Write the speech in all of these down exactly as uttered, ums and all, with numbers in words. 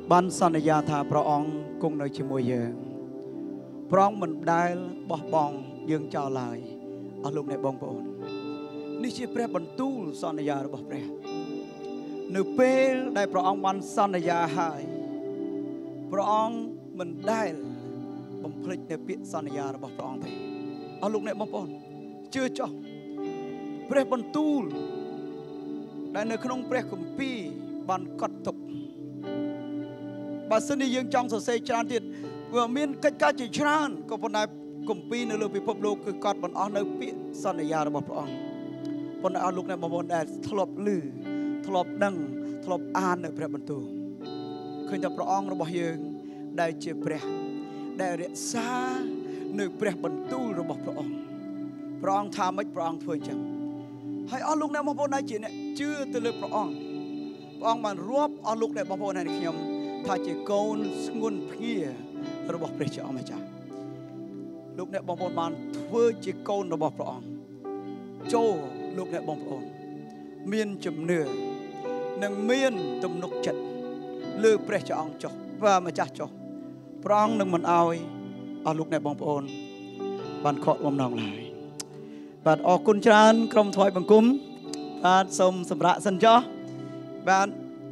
បានសន្យាថាព្រះអង្គគង់នៅជាមួយយើងព្រះអង្គមិនដែលបោះបង់យើងចោលឡើយអស់លោកអ្នកបងប្អូននេះជាព្រះបន្ទូលសន្យារបស់ព្រះនៅពេលដែលព្រះអង្គបានសន្យាហើយព្រះអង្គមិនដែលបំភ្លេចនៅពាក្យសន្យារបស់ព្រះអង្គទេអស់លោកអ្នកបងប្អូនជឿចុះព្រះបន្ទូលដែលនៅក្នុងព្រះគម្ពីរបានកត់ទុកបើសិនជាយើងចង់សរសេរច្រើនទៀតវាមានកិច្ចការជាច្រើនក៏ប៉ុន្តែគម្ពីរនៅលើពិភពលោកគឺកត់មិនអស់នៅពាក្យសន្យារបស់ព្រះអង្គប៉ុន្តែអស់លោកអ្នកបងប្អូនដែលធ្លាប់ឮធ្លាប់ដឹងធ្លាប់អាននៅព្រះបន្ទូលឃើញថាព្រះអង្គរបស់យើងដែលជាព្រះដែលរក្សានៅព្រះបន្ទូលរបស់ព្រះអង្គព្រះអង្គថាម៉េចព្រះអង្គធ្វើអញ្ចឹងហើយអស់លោកអ្នកបងប្អូនដែលជាអ្នកជឿទៅលើព្រះអង្គព្រះអង្គបានរាប់អស់លោកអ្នកបងប្អូនហើយខ្ញុំថាជាកូនស្ងួនភ្ងារបស់ព្រះជាអម្ចាស់លោកអ្នកបងប្អូនបានធ្វើជាកូនរបស់ព្រះអង្គចូលលោកអ្នកបងប្អូនមានជំនឿនិងមានទំនុកចិត្តលើព្រះជាអង្គចុះvàម្ចាស់ចុះព្រះអង្គនឹងមិនអោយអស់លោកអ្នកបងប្អូនបានខកបំណងឡើយបាទអរគុណច្រើនក្រុមថ្វាយបង្គំបាទសូមសម្រាប់សិនចុះបាទ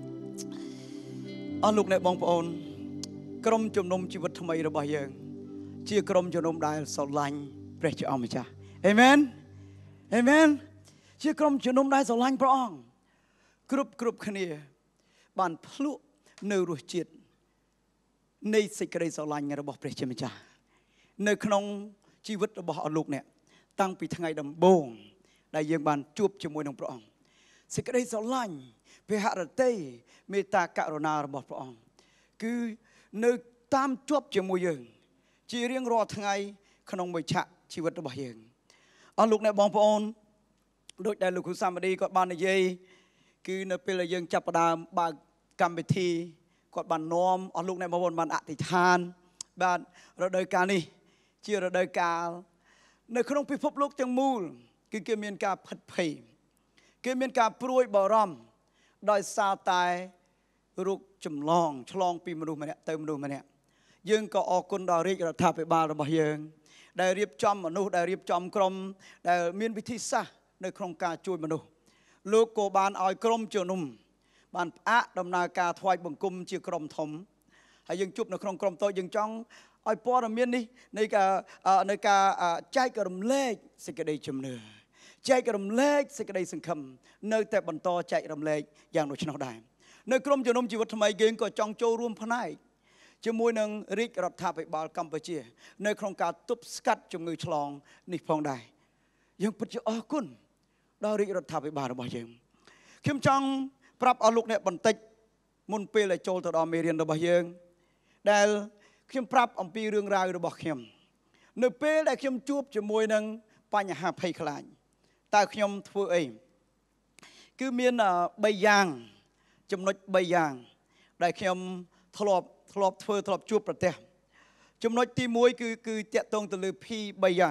អស់លោកអ្នកបងប្អូនក្រុមជំនុំជីវិតថ្មីរបស់យើងជាក្រុមជំនុំដែលស្រឡាញ់ព្រះជាអម្ចាស់អេមែនអេមែនជាក្រុមជំនុំដែលស្រឡាញ់ព្រះអង្គគ្រប់គ្រប់គ្នាបានភ្លក់នៅរសជាតិនៃសេចក្តីស្រឡាញ់របស់ព្រះជាម្ចាស់នៅក្នុងជីវិតរបស់អស់លោកអ្នកតាំងពីថ្ងៃដំបូងដែលយើងបានជួបជាមួយនឹងព្រះអង្គសេចក្តីស្រឡាញ់ព្រះហឫទ័យមេត្តាករុណារបស់ព្រះអង្គគឺនៅតាមជាប់ជាមួយយើងជារៀងរាល់ថ្ងៃក្នុងមួយឆាកជីវិតរបស់យើងអស់លោកអ្នកបងប្អូនដូចដែលលោកគ្រូសាមឌីគាត់បាននិយាយគឺនៅពេលដែលយើងចាប់ផ្ដើមបើកកម្មវិធីគាត់បាននាំអស់លោកអ្នកបងប្អូនបានអធិដ្ឋានបាទរដូវកាលនេះជារដូវកាលនៅក្នុងពិភពលោកទាំងមូលគឺគេមានការផិតភ័យគេមានការព្រួយបារម្ភដោយសារតែរោគចម្លងឆ្លងពីមនុស្សម្នាក់ទៅមនុស្សម្នាក់យើងក៏អរគុណដល់រាជរដ្ឋាភិបាលរបស់យើងដែលរៀបចំមនុស្សដែលរៀបចំក្រុមដែលមានវិធីសាស្ត្រនៅក្នុងការជួយមនុស្សលោកក៏បានឲ្យក្រុមជំនុំបានផ្អាកដំណើរការថ្វាយបង្គំជាក្រុមធំហើយយើងជួបនៅក្នុងក្រុមតូចយើងចង់ឲ្យព័ត៌មាននេះនៃការនៃការចែករំលែកសេចក្តីជំនឿចែករំលែកសេចក្តីសង្ឃឹមនៅតែបន្តចែករំលែកយ៉ាងដូច្នោះដែរនៅក្រុមជំនុំជីវិតថ្មីយើងក៏ចង់ចូលរួមផ្នែកជាមួយនឹងរាជរដ្ឋាភិបាលកម្ពុជានៅក្នុងការទប់ស្កាត់ជំងឺឆ្លងនេះផងដែរយើងពិតជាអរគុណដល់រាជរដ្ឋាភិបាលរបស់យើងខ្ញុំចង់ប្រាប់អស់លោកអ្នកបន្តិចមុនពេលដែលចូលទៅដល់មេរៀនរបស់យើងដែលខ្ញុំប្រាប់អំពីរឿងរ៉ាវរបស់ខ្ញុំនៅពេលដែលខ្ញុំជួបជាមួយនឹងបញ្ហាភ័យខ្លាចតើខ្ញុំធ្វើអីគឺមានបីយ៉ាងចំណុចបីយ៉ាងដែលខ្ញុំធ្លាប់ធ្លាប់ធ្វើធ្លាប់ជួបប្រទះចំណុចទីមួយគឺគឺតាក់ទងទៅលើ P បីយ៉ាង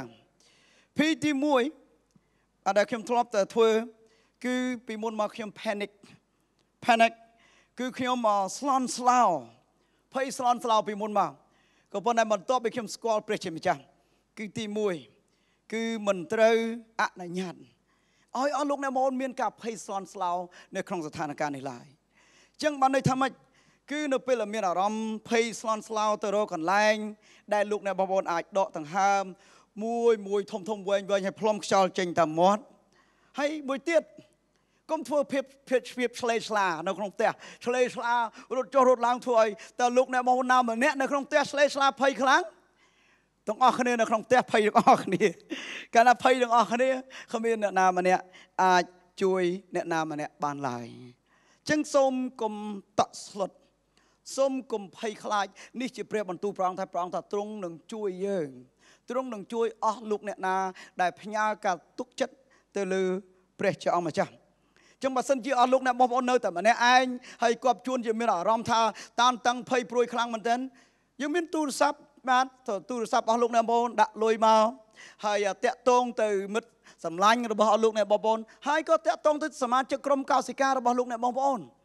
P ទីមួយដែលខ្ញុំធ្លាប់តែធ្វើគឺពីមុនមកខ្ញុំ panic panic គឺខ្ញុំស្លន់ស្លោភ័យស្លន់ស្លោពីមុនមកក៏ប៉ុន្តែបន្ទាប់ពីខ្ញុំស្គាល់ព្រះជាម្ចាស់គឺទីមួយគឺមិនត្រូវអនុញ្ញាតឲ្យអស់លោកអ្នកមកមានការភ័យស្លន់ស្លោនៅក្នុងស្ថានភាពនេះឡើយអញ្ចឹងបានន័យថាម៉េចគឺនៅពេលដែលមានអារម្មណ៍ភ័យស្លន់ស្លោទៅរកកន្លែងដែលលោកអ្នកបងប្អូនអាចដកដង្ហើមមួយមួយធំធំវែងវែងឲ្យផ្លុំខ្យល់ចេញតាមមាត់ហើយមួយទៀតកុំធ្វើភាពភាពភាពឆ្លេឆ្លានៅក្នុងផ្ទះឆ្លេឆ្លារត់ចុះរត់ឡើងធ្វើឲ្យតើលោកអ្នកបងប្អូនណាម្នាក់នៅក្នុងផ្ទះឆ្លេឆ្លាភ័យខ្លាំងទាំងអស់គ្នានៅក្នុងផ្ទះភ័យទាំងអស់គ្នាកាលណាភ័យទាំងអស់គ្នាគ្មានអ្នកណាម្នាក់អាចជួយអ្នកណាម្នាក់បានឡើយអញ្ចឹងសូមកុំតក់ស្លុតសូមកុំភ័យខ្លាចនេះជាព្រះបន្ទូលព្រះអង្គថាព្រះអង្គថាទ្រង់នឹងជួយយើងទ្រង់នឹងជួយអស់លោកអ្នកណាដែលផ្ញើការទុកចិត្តទៅលើព្រះជាអង្គម្ចាស់ចឹងបើសិនជាអស់លោកអ្នកបងប្អូននៅតែម្នាក់ឯងហើយគាត់ជួនជាមានអារម្មណ៍ថាតានតឹងភ័យព្រួយខ្លាំងមែនទែនយើងមានទូរស័ព្ទបាទទូរស័ព្ទអស់លោកអ្នកបងប្អូនដាក់លុយមកហើយតាក់ទងទៅមិត្តសម្លាញ់របស់អស់លោកអ្នកបងប្អូនហើយក៏តាក់ទងទៅសមាជិកក្រុមកោសិការបស់លោកអ្នកបងប្អូន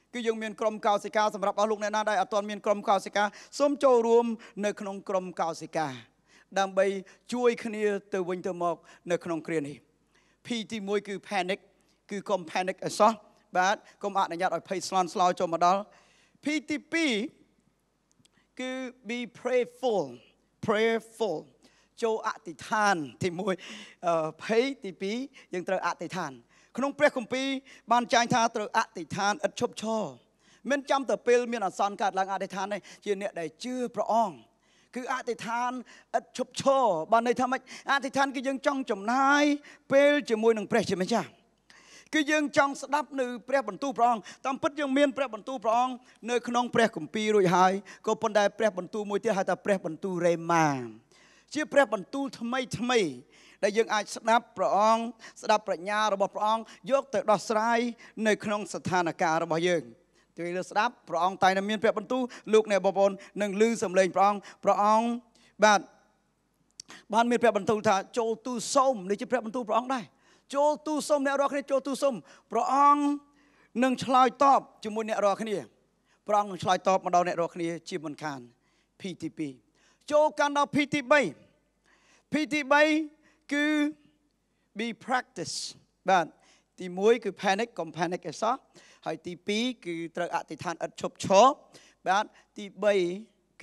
គឺយើងមានកក្រុមកោសិកាសម្រាប់អស់លោកអ្នកណាដែលអត់ទាន់មានក្រុមកោសិកាសូមចូលរួមនៅក្នុងក្រុមកោសិកាដើម្បីជួយគ្នាទៅវិញទៅមកនៅក្នុងគ្រានេះ P ទី1គឺ panic គឺកុំ panic អសោះបាទកុំអនុញ្ញាតឲ្យភ័យស្លន់ស្លោចូលមកដល់ P ទី2គឺ be prayerful prayerful ចូលអធិដ្ឋានទី1ភ័យទី2យើងត្រូវអធិដ្ឋានក្នុងព្រះគម្ពីរបានចែងថាត្រូវអធិដ្ឋានឥតឈប់ឈរមិនចាំតែពេលមានអាសន្នកើតឡើងអធិដ្ឋាននេះជាអ្នកដែលជឿព្រះអង្គគឺអធិដ្ឋានឥតឈប់ឈរបានន័យថាម៉េចអធិដ្ឋានគឺយើងចង់ចំណាយពេលជាមួយនឹងព្រះជាម្ចាស់គឺយើងចង់ស្ដាប់នៅព្រះបន្ទូលព្រះអង្គតាមពិតយើងមានព្រះបន្ទូលព្រះអង្គនៅក្នុងព្រះគម្ពីររួចហើយក៏ប៉ុន្តែព្រះបន្ទូលមួយទៀតហៅថាព្រះបន្ទូលរេម៉ាជាព្រះបន្ទូលថ្មីថ្មីដែលយើងអាចស្ដាប់ព្រះអង្គស្ដាប់ប្រាជ្ញារបស់ព្រះអង្គយកទៅដោះស្រាយនៅក្នុងស្ថានភាពរបស់យើងទៅលើស្ដាប់ព្រះអង្គតែងតែមានព្រះបន្ទូលលោកអ្នកបងប្អូននឹងឮសំឡេងព្រះអង្គព្រះអង្គបាទបានមានព្រះបន្ទូលថាចូលទូសូមនេះជាព្រះបន្ទូលព្រះអង្គដែរចូលទូសូមអ្នករាល់គ្នាចូលទូសូមព្រះអង្គនឹងឆ្លើយតបជាមួយអ្នករាល់គ្នាព្រះអង្គនឹងឆ្លើយតបមកដល់អ្នករាល់គ្នាជាមិនខាន P ទី2ចូលកាន់ដល់ P ទី3 P ទី3គឺ be practice បាទទី1គឺ panic កុំ panic អីសោះហើយទី2គឺត្រូវអធិដ្ឋានឥតឈប់ឈរបាទទី3គឺ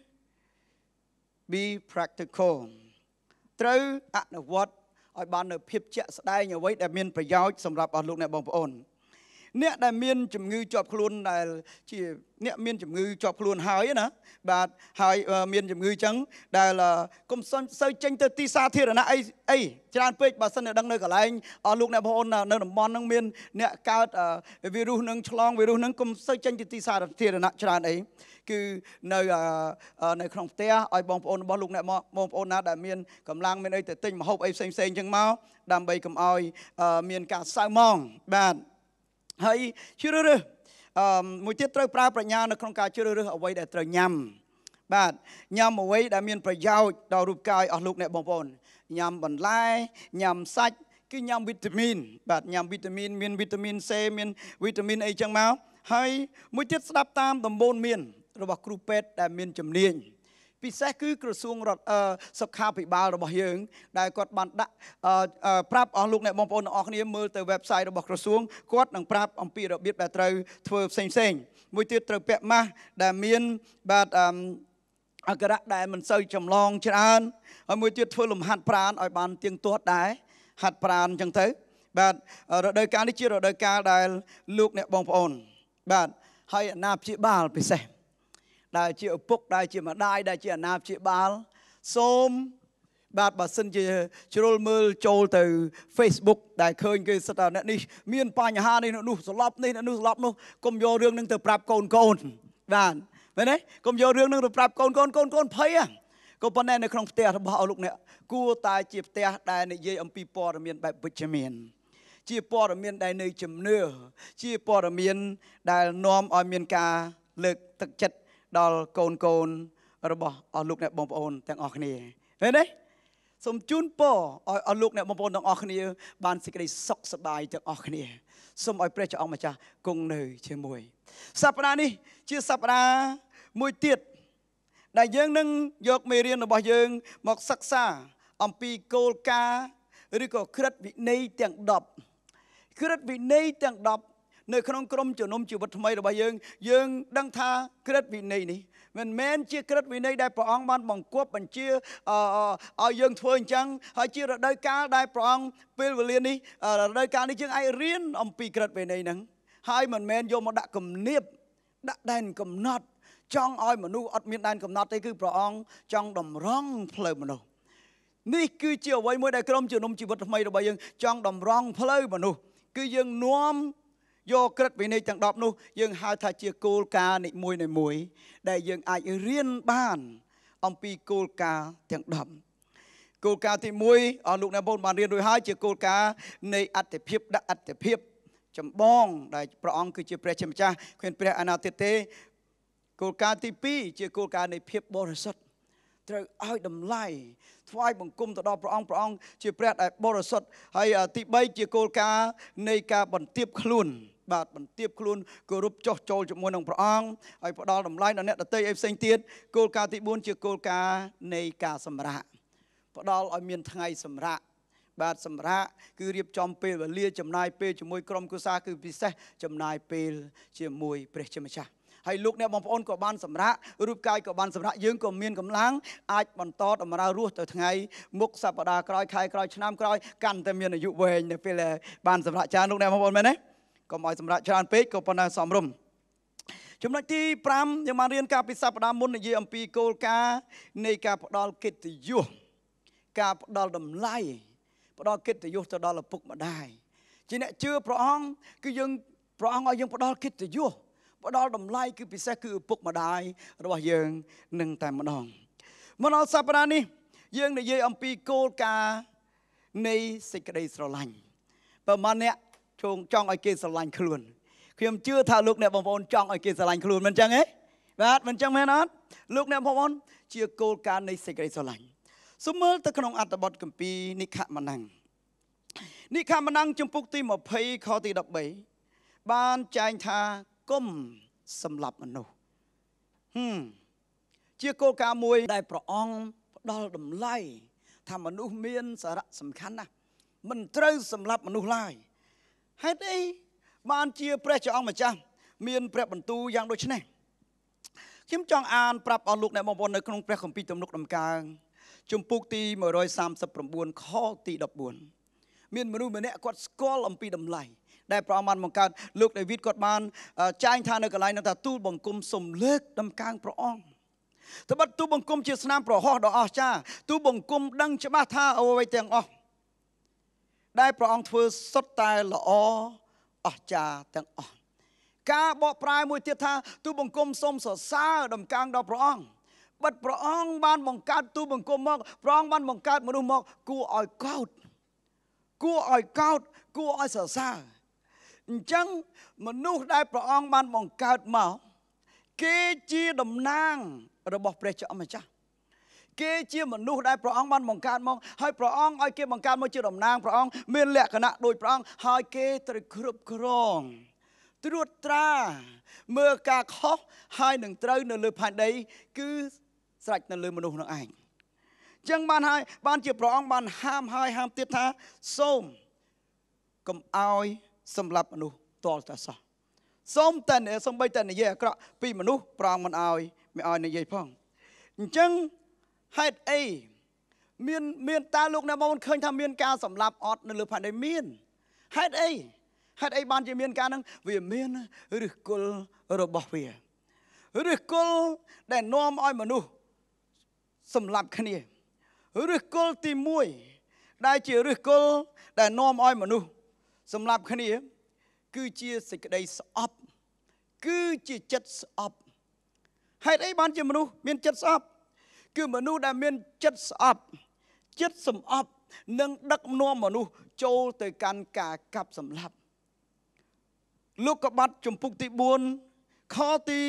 be practical ត្រូវអនុវត្តឲ្យបាននៅភាពជាក់ស្ដែងអ្វីដែលមានប្រយោជន៍សម្រាប់អស់លោកអ្នកបងប្អូនអ្នកដែលមានជំងឺជាប់ខ្លួនដែលជាអ្នកមានជំងឺជាប់ខ្លួនហើយណាបាទហើយមានជំងឺអញ្ចឹងដែលកុំសូវចេញទៅទីសាធារណៈអីអីច្រើនពេកបើសិនតែដឹងនៅកន្លែងអស់លោកអ្នកបងប្អូននៅតំបន់ហ្នឹងមានអ្នកកើតវីរុសនឹងឆ្លងវីរុសហ្នឹងកុំសូវចេញទៅទីសាធារណៈច្រើនអីគឺនៅនៅក្នុងផ្ទះឲ្យបងប្អូនរបស់លោកអ្នកបងប្អូនណាដែលមានកម្លាំងមានអីទៅទិញម្ហូបអីផ្សេងផ្សេងអញ្ចឹងមកដើម្បីកុំឲ្យមានការសៅហ្មងបាទហើយជ្រើសរើសអឺមួយទៀតត្រូវប្រើប្រាជ្ញានៅក្នុងការជ្រើសរើសអ្វីដែលត្រូវញ៉ាំបាទញ៉ាំអ្វីដែលមានប្រយោជន៍ដល់រូបកាយអស់លោកអ្នកបងប្អូនញ៉ាំបន្លែញ៉ាំសាច់គឺញ៉ាំវីតាមីនបាទញ៉ាំវីតាមីនមានវីតាមីន C មានវីតាមីនអីចឹងមកហើយមួយទៀតស្ដាប់តាមដំបូន្មានរបស់គ្រូពេទ្យដែលមានជំនាញពិសេសគឺក្រសួងរដ្ឋសុខាភិបាលរបស់យើងដែលគាត់បានដាក់ប្រាប់អស់លោកអ្នកបងប្អូនទាំងអស់គ្នាមើលទៅ website របស់ក្រសួងគាត់នឹងប្រាប់អំពីរបៀបដែលត្រូវធ្វើផ្សេងផ្សេងមួយទៀតត្រូវពាក់ម៉ាស់ដែលមានបាទអក្ខរៈដែលមិនសូវចម្លងច្រើនហើយមួយទៀតធ្វើលំហាត់ប្រាណឲ្យបានទៀងទាត់ដែរហាត់ប្រាណអញ្ចឹងទៅបាទរដូវកាលនេះជារដូវកាលដែលលោកអ្នកបងប្អូនបាទហើយអាណាព្យាបាលពិសេសដែលជាឪពុកដែលជាម្ដាយដែលជាអាណាព្យាបាលសូមបាទបើសិនជាជ្រុលមើលចូលទៅ Facebook ដែលឃើញគេសិតថាអ្នកនេះមានបញ្ហានេះនោះស្លាប់នេះនោះស្លាប់នោះកុំយករឿងនឹងទៅប្រាប់កូនកូនបាទមែនទេកុំយករឿងនឹងទៅប្រាប់កូនកូនកូនកូនភ័យក៏ប៉ុន្តែនៅក្នុងផ្ទះរបស់អស់លោកអ្នកគួរតែជាផ្ទះដែលនិយាយអំពីព័ត៌មានបែបវិជ្ជមានជាព័ត៌មានដែលនៅជំនឿជាព័ត៌មានដែលនាំឲ្យមានការលើកទឹកចិត្តដល់កូនកូនរបស់អស់លោកអ្នកបងប្អូនទាំងអស់គ្នាឃើញទេសូមជូនពរឲ្យអស់លោកអ្នកបងប្អូនទាំងអស់គ្នាបានសេចក្តីសុខសប្បាយទាំងអស់គ្នាសូមឲ្យព្រះចអង្គម្ចាស់គង់នៅជាមួយសប្តាហ៍នេះជាសប្តាហ៍មួយទៀតដែលយើងនឹងយកមេរៀនរបស់យើងមកសិក្សាអំពីគោលការណ៍ឬក៏ក្រឹតវិន័យទាំងដប់ក្រឹតវិន័យទាំងដប់នៅក្នុងក្រុមជំនុំជីវិតថ្មីរបស់យើងយើងដឹងថាក្រឹតវិន័យនេះមិនមែនជាក្រឹតវិន័យដែលព្រះអង្គបានបង្គាប់បញ្ជាឲ្យយើងធ្វើអញ្ចឹងហើយជារដូវកាលដែលព្រះអង្គពេលវេលានេះរដូវកាលនេះយើងអាចរៀនអំពីក្រឹតវិន័យហ្នឹងហើយមិនមែនយកមកដាក់គំនាបដាក់ដែនកំណត់ចង់ឲ្យមនុស្សអត់មានដែនកំណត់ទេគឺព្រះអង្គចង់តម្រង់ផ្លូវមនុស្សនេះគឺជាអ្វីមួយដែលក្រុមជំនុំជីវិតថ្មីរបស់យើងចង់តម្រង់ផ្លូវមនុស្សគឺយើងនាំយកក្រឹតវិន័យទាំងដប់នោះយើងហៅថាជាគោលការណ៍នីមួយនីមួយដែលយើងអាចរៀនបានអំពីគោលការណ៍ទាំងដប់គោលការណ៍ទីមួយអស់លោកអ្នកបងបានរៀនរួចហើយជាគោលការណ៍នៃអត្តភាពដាក់អត្តភាពចម្បងដែលព្រះអង្គគឺជាព្រះជាម្ចាស់គ្មានព្រះអនាគតទេគោលការណ៍ទីពីរជាគោលការណ៍នៃភាពបរិសុទ្ធត្រូវឲ្យតម្លៃថ្វាយបង្គំទៅដល់ព្រះអង្គព្រះអង្គជាព្រះដែលបរិសុទ្ធហើយទីបីជាគោលការណ៍នៃការបន្ទាបខ្លួនបាទបន្ទាបខ្លួនគោរពចោះចូលជាមួយនឹងព្រះអង្គហើយផ្ដល់តម្លៃដល់អ្នកដទៃឯផ្សេងទៀតគោលការណ៍ទីបួនជាគោលការណ៍នៃការសម្រាកផ្ដល់ឲ្យមានថ្ងៃសម្រាកបាទសម្រាកគឺរៀបចំពេលវេលាចំណាយពេលជាមួយក្រុមគ្រួសារគឺពិសេសចំណាយពេលជាមួយព្រះជាម្ចាស់ហើយលោកអ្នកបងប្អូនក៏បានសម្រាករូបកាយក៏បានសម្រាកយើងក៏មានកម្លាំងអាចបន្តតម្រូវរស់ទៅថ្ងៃមុខសប្តាហ៍ក្រោយខែក្រោយឆ្នាំក្រោយកាន់តែមានអាយុវែងនៅពេលបានសម្រាកច្រើនលោកអ្នកបងប្អូនមែនទេកុំឲ្យសម្រាកច្រើនពេកក៏ប៉ុន្តែសមរម្យចំណុចទីប្រាំយើងបានរៀនការពីសប្តាហ៍មុននិយាយអំពីគោលការណ៍នៃការផ្ដល់កិត្តិយសការផ្ដល់តម្លៃផ្ដល់កិត្តិយសទៅដល់ឪពុកម្ដាយជាអ្នកជឿព្រះអង្គគឺយើងព្រះអង្គឲ្យយើងផ្ដល់កិត្តិយសផ្ដល់តម្លៃគឺពិសេសគឺឪពុកម្ដាយរបស់យើងនឹងតែម្ដងមកដល់សប្តាហ៍នេះយើងនិយាយអំពីគោលការណ៍នៃសេចក្តីស្រឡាញ់ប្រហែលអ្នកចង់ចង់ឲ្យគេស្រឡាញ់ខ្លួនខ្ញុំជឿថាលោកអ្នកបងប្អូនចង់ឲ្យគេស្រឡាញ់ខ្លួនមិនចឹងទេបាទមិនចឹងមែនអត់លោកអ្នកបងប្អូនជាគោលការណ៍នៃសេចក្តីស្រឡាញ់សូមមើលទៅក្នុងអត្ថបទគម្ពីរនិខមណ្ឌនិខមណ្ឌជំពូកទីยี่สิบខទីสิบ三បានចែងថាកុំសម្លាប់មនុស្សហឹមជាគោលការណ៍មួយដែលព្រះអង្គផ្ដល់តម្លៃថាមនុស្សមានសារៈសំខាន់ណាស់មិនត្រូវសម្លាប់មនុស្សឡើយហេតុអីបានជាព្រះជាអង្គម្ចាស់មានព្រះបន្ទូលយ៉ាងដូចនេះខ្ញុំចង់អានប្រាប់អស់លោកអ្នកបងប្អូននៅក្នុងព្រះគម្ពីរទំនុកដំកើងជំពូកទីone thirty-nineខទីfourteenមានមនុស្សម្នាក់គាត់ស្គាល់អំពីតម្លៃដែលព្រះអង្គបានបង្កើតលោកដាវីតគាត់បានចែងថានៅកន្លែងនោះថាទូលបង្គំសំលើកដំកើងព្រះអង្គត្បិតទូលបង្គំជាស្នាមប្រហោះដ៏អស្ចារ្យទូលបង្គំដឹងច្បាស់ថាអ្វីទាំងអស់ដែលព្រះអង្គធ្វើសុទ្ធតែល្អអស្ចារ្យទាំងអស់ការបកប្រែមួយទៀតថាទូលបង្គំសូមសរសើរដំកើងដល់ព្រះអង្គបិទព្រះអង្គបានបង្កើតទូលបង្គំមកព្រះអង្គបានបង្កើតមនុស្សមកគួរឲ្យកោតគួរឲ្យកោតគួរឲ្យសរសើរអញ្ចឹងមនុស្សដែលព្រះអង្គបានបង្កើតមកគេជាតំណាងរបស់ព្រះជាម្ចាស់គេជាមនុស្សដែលព្រះអង្គបានបង្កើតមកហើយព្រះអង្គឲ្យគេបង្កើតមកជាតំណាងព្រះអង្គមានលក្ខណៈដូចព្រះអង្គហើយគេត្រូវគ្រប់គ្រងត្រួតត្រាមើលការខុសហើយនឹងត្រូវនៅលើផែនដីគឺស្រេចនៅលើមនុស្សនឹងឯងអញ្ចឹងបានហើយបានជាព្រះអង្គបានហាមហើយហាមទៀតថាសូមកុំឲ្យសម្លាប់មនុស្សតលតែសោះសូមតែសូម្បីតែនិយាយអាក្រក់ពីមនុស្សព្រះអង្គមិនឲ្យមិនឲ្យនិយាយផងអញ្ចឹងហេតុអីមានមានតើលោកអ្នកបងប្អូនឃើញថាមានការសម្លាប់អត់នៅលើផែនដីមានហេតុអីហេតុអីបានជាមានការហ្នឹងវាមានឫសគល់របស់វាឫសគល់ដែលនាំឲ្យមនុស្សសម្លាប់គ្នាឫសគល់ទីមួយដែលជាឫសគល់ដែលនាំឲ្យមនុស្សសម្លាប់គ្នាគឺជាសេចក្តីស្អប់គឺជាចិត្តស្អប់ហេតុអីបានជាមនុស្សមានចិត្តស្អប់គឺមនុស្សដែលមានចិត្តស្អប់ចិត្តសំអប់នឹងដឹកនាំមនុស្សចូលទៅកាន់ការកាប់សម្លាប់លោកកបាត់ជំពូកទីfourខទី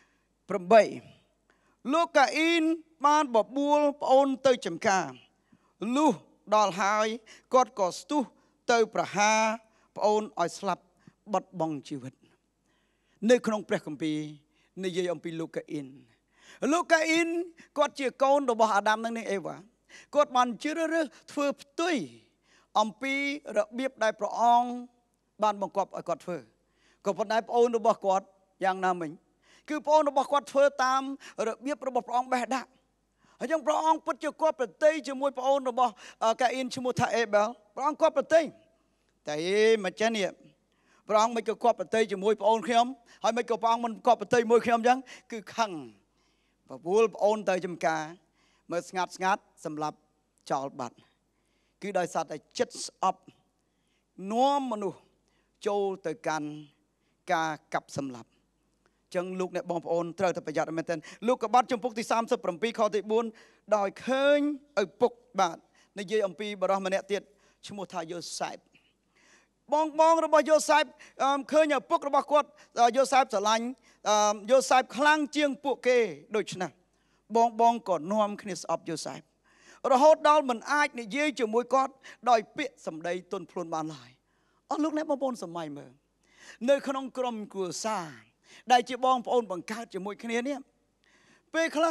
eightលោកកាអ៊ីនបានបបួលប្អូនទៅចំការលុះដល់ហើយគាត់ក៏ស្ទុះទៅប្រហារប្អូនឲ្យស្លាប់បាត់បង់ជីវិតនៅក្នុងព្រះគម្ពីរនិយាយអំពីលោកកាអ៊ីនលោកកាអ៊ីនគាត់ជាកូនរបស់អាដាមនិងនាងអេវ៉ាគាត់បានជ្រើសរើសធ្វើផ្ទុយអំពីរបៀបដែលព្រះអង្គបានបង្គាប់ឲ្យគាត់ធ្វើក៏ប៉ុន្តែប្អូនរបស់គាត់យ៉ាងណាមិញគឺប្អូនរបស់គាត់ធ្វើតាមរបៀបរបស់ព្រះអង្គបេះដាក់ហើយចឹងព្រះអង្គពិតជាគាត់ប្រតិយជាមួយប្អូនរបស់កាអ៊ីនឈ្មោះថាអេបែលព្រះអង្គគាត់ប្រតិយតែអេមិនចេះនេះព្រះអង្គមិនក៏គាត់ប្រតិយជាមួយប្អូនខ្ញុំហើយមិនក៏ព្រះអង្គមិនគាត់ប្រតិយមួយខ្ញុំចឹងគឺខឹងបបួលប្អូនទៅចំការមើលស្ងាត់ស្ងាត់សម្រាប់ចោលបាត់គឺដោយសារតែចិត្តស្អប់នាំមនុស្សចូលទៅកាន់ការកាប់សម្លាប់ចឹងលោកអ្នកបងប្អូនត្រូវតែប្រយ័ត្នមែនទែនលោកកបាត់ជំពូកទីthirty-sevenខទីfourដោយឃើញឪពុកបាទនិយាយអំពីបរិសម្នាក់ទៀតឈ្មោះថាយូសែបបងបងរបស់យូសែបឃើញឪពុករបស់គាត់យូសែបស្រឡាញ់យូសែបខ្លាំងជាងពួកគេដូច្នេះបងបងក៏នាំគ្នាស្អប់យូសែបរហូតដល់មិនអាចនិយាយជាមួយគាត់ដោយពាក្យសម្ដីទន់ភ្លន់បានឡើយអស់លោកអ្នកបងប្អូនសម័យមើល nơi không cầm của xa đại chỉ bong ôn bằng cao chỉ mùi kia nè về khla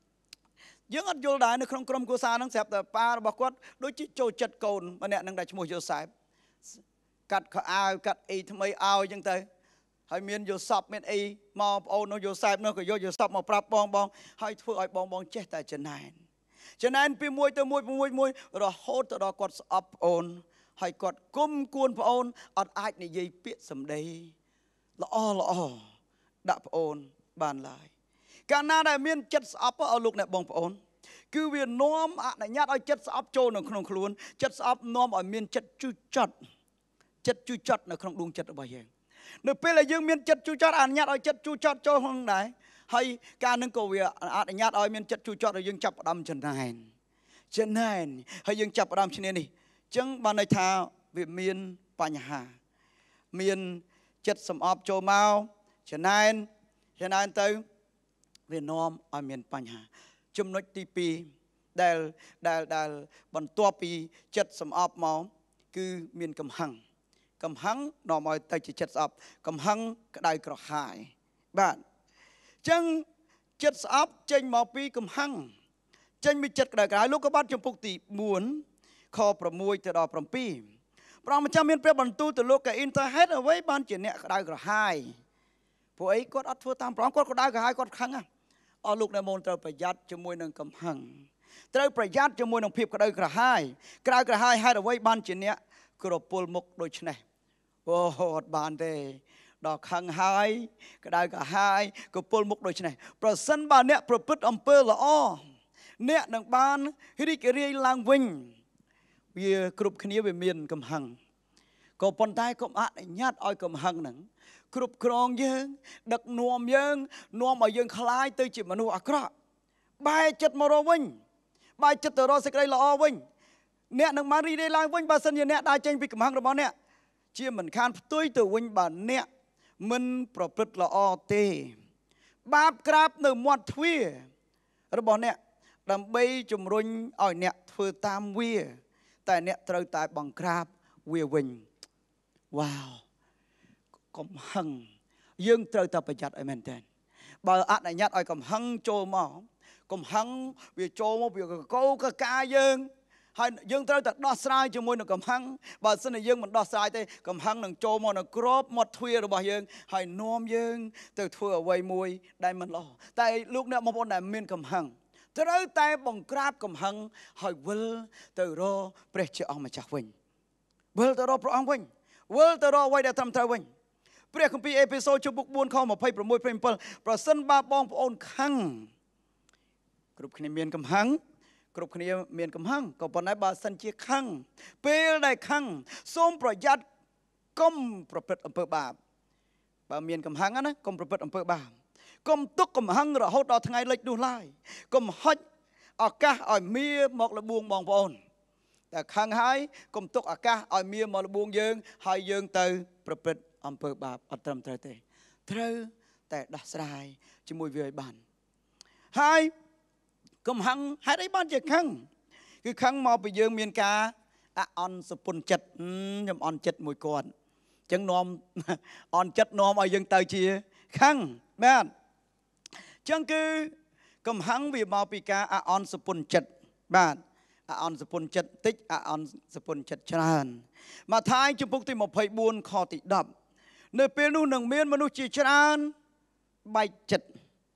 những anh vô đại nơi không cầm của xa năng xẹpแต่ป้าบอกว่าโดยที่โจจัดโกนมาเนี่ยนั่งได้ชั่วโมงโยสายกัดขาเอากัดไอ้ทำไมเอาจังเตยให้เมียนโยสับเมียนไอ้มาเอาโนโยสายเนาะก็โยโยสับมาปรับบองบองให้ทั่วไอ้บองบองเจ๊แต่จะนายจะนายปีมวยตัวมวยมวยมวยเราโหดเรากดอัพโอนให้กดกุ้มกวนพระองค์อัดไอ้ในยีเปียสมเด็จละอ้อละอ้อดับพระองค์บานลายการน่าได้เมียนจัดอัพเอาลูกในบองพระองค์คือเวียนน้อมอ่ะในญาติเอาจัดอัพโจนในขนมขลุ่นจัดอัพน้อมเอาเมียนจัดจุจัดจัดจุจัดในขนมดวงจัดอะไรอย่างในเปลยังเมียนจัดจุจัดอ่านญาติเอาจัดจุจัดโจห้องไหนให้การนึงก็เวียอ่านญาติเอาเมียนจัดจุจัดเรายังจับดำจันนายจันนายให้ยังจับดำชนิดนี้จังบานในท้าเวียนเมียนปัญหาเมียนจัดสมอัพโจเมาจันนายจันนายเตยเวียนน้อมเอาเมียนปัญหาจุ่มน้อยตีปีได้ได้ได้บนตัวปีจัดสมอัพเมาคือเมียนกำหังกำหังนอมอยแต่จัดสอบกำหังก็ได้กระหายบ้านจังจัดสอบเจนมาปีกำหังเจนมีจัดกระหายลูกกบ้านจมปกติหมุนคอประมวยจะดอประปีพระมันจะมีเปรียบบรรทุตัวลูกกับอินเตอร์เฮดเอาไว้บ้านเจนเนี่ยก็ได้กระหายผู้ไอ้ก็อัดทั่วตามพร้อมก็ได้กระหายก็ครั้งอ่ะเอาลูกในมณฑลประหยัดจมวยหนึ่งกำหังเตยประหยัดจมวยหนึ่งพิบก็ได้กระหายกระกระหายให้เอาไว้บ้านเจนเนี่ยกระปุลมุกโดยเฉพาะโอ้โหบานเดดอกขังหายก็ได้ก็หายก็ปนมุกโดยเฉพาะประสันบานเนี่ยประพฤติอำเภอละอ้อเนี่ยดังบานฮิริกเรียลางวิงเวียกรุบขณีเวียเมียนกำหังก็ปนใต้ก็อ่ะญาติอ้อยกำหังหนังกรุบครองยังดักนวมยังนวมเอายังคล้ายตัวจิตมนุษย์อัคราใบจัดมารวิงใบจัดตัวรอสกายละอ้อวิงเนี่ยดังมารีได้ลางวิงบาสันเนี่ยได้เจงปีกำหังระบอนเนี่ยเชื่อเหมือนการตุ้ยตัววิญญาณเนี่ยมันประพฤติละอเตบาปกราบหนึ่งมวดทวีระบอกเนี่ยดำใบจุ่มรุนอ่อยเนี่ยធ្វើតាមវាតែអ្នកត្រូវតែបង្ក្រាបវាវិញវ៉ាវកំហឹងយើងត្រូវតែប្រយ័ត្នឲ្យមែនតើបើអនុញ្ញាតឲ្យកំហឹងចូលមកកំហឹងវាចូលមកវាកោកកាយើងហើយយើងត្រូវតែដោះស្រាយជាមួយនឹងកំហឹងបើសិនជាយើងមិនដោះស្រាយទេកំហឹងនឹងចូលមកនៅក្របមាត់ទ្វាររបស់យើងហើយនាំយើងទៅធ្វើអ្វីមួយដែលមិនល្អតែលោកអ្នកបងប្អូនដែលមានកំហឹងត្រូវតែបង្ក្រាបកំហឹងហើយវិលទៅរកព្រះជាអង្គម្ចាស់វិញវិលទៅរកព្រះអង្គវិញវិលទៅរកអ្វីដែលត្រឹមត្រូវវិញព្រះគម្ពីរអេពីសូតជំពូកបួនខยี่สิบหก ยี่สิบเจ็ดប្រសិនបើបងប្អូនខឹងគ្រប់គ្នាមានកំហឹងគ្រប់គ្នាមានកំហឹងក៏ប៉ុន្តែបើសិនជាខឹងពេលដែលខឹងសូមប្រយ័ត្នកុំប្រព្រឹត្តអំពើបាបបើមានកំហឹងណាកុំប្រព្រឹត្តអំពើបាបកុំទុកកំហឹងរហូតដល់ថ្ងៃលិចនោះឡើយកុំហុចឱកាសឲ្យមៀមកលបួងបងប្អូនតែខឹងហើយកុំទុកឱកាសឲ្យមៀមកលបួងយើងហើយយើងទៅប្រព្រឹត្តអំពើបាបអត់ត្រឹមត្រូវទេត្រូវតែដោះស្រាយជាមួយវាឲ្យបានហើយកំហឹងហេតុអីបានជាខឹងគឺខឹងមកពីយើងមានការអអន់សពុនចិត្តខ្ញុំអន់ចិត្តមួយគាត់អញ្ចឹងនាំអន់ចិត្តនាំឲ្យយើងទៅជាខឹងបាទអញ្ចឹងគឺកំហឹងវាមកពីការអអន់សពុនចិត្តបាទអអន់សពុនចិត្តតិចអអន់សពុនចិត្តច្រើនម៉ាថាយជំពូកទីยี่สิบสี่ខទីដប់នៅពេលនោះនឹងមានមនុស្សជាច្រើនបែកចិត្ត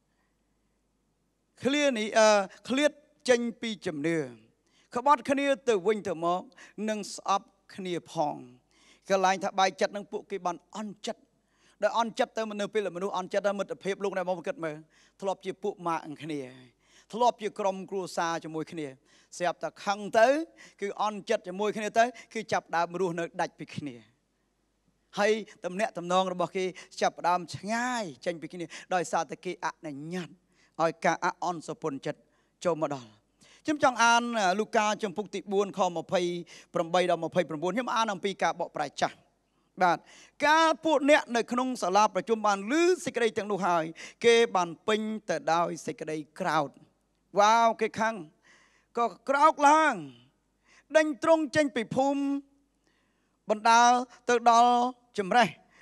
ឃ្លានេះអឺឃ្លាតចេញពីជំនឿក្បត់គ្នាទៅវិញទៅមកនឹងស្អប់គ្នាផងកន្លែងថាបែកចិត្តនឹងពួកគេបានអន់ចិត្តដែលអន់ចិត្តទៅនៅពេលមនុស្សអន់ចិត្តមិត្តភាពលោកអ្នកមកគិតមើលធ្លាប់ជាពួកម៉ាក់គ្នាធ្លាប់ជាក្រុមគ្រួសារជាមួយគ្នាស្រាប់តែខឹងទៅគឺអន់ចិត្តជាមួយគ្នាទៅគឺចាប់ដើមរស់នៅដាច់ពីគ្នាហើយតំណែងតំណងរបស់គេចាប់ដើមឆ្ងាយចេញពីគ្នាដោយសារតែគេអនុញ្ញាតឲ្យការអអន់សពុនចិត្តចូលមកដល់ខ្ញុំចង់អានលូកាជំពូកទីbốnខยี่สิบแปดដល់ยี่สิบเก้าខ្ញុំអានអំពីការបកប្រែចាស់បាទការពួកអ្នកនៅក្នុងសាលាប្រជុំបានឮសេចក្តីទាំងនោះហើយគេបានពេញទៅដោយសេចក្តីក្រោធវ៉ាវគេខឹងក៏ក្រោកឡើងដេញទ្រង់ចេញពីភូមិបណ្ដាលទៅដល់ចម្រេះ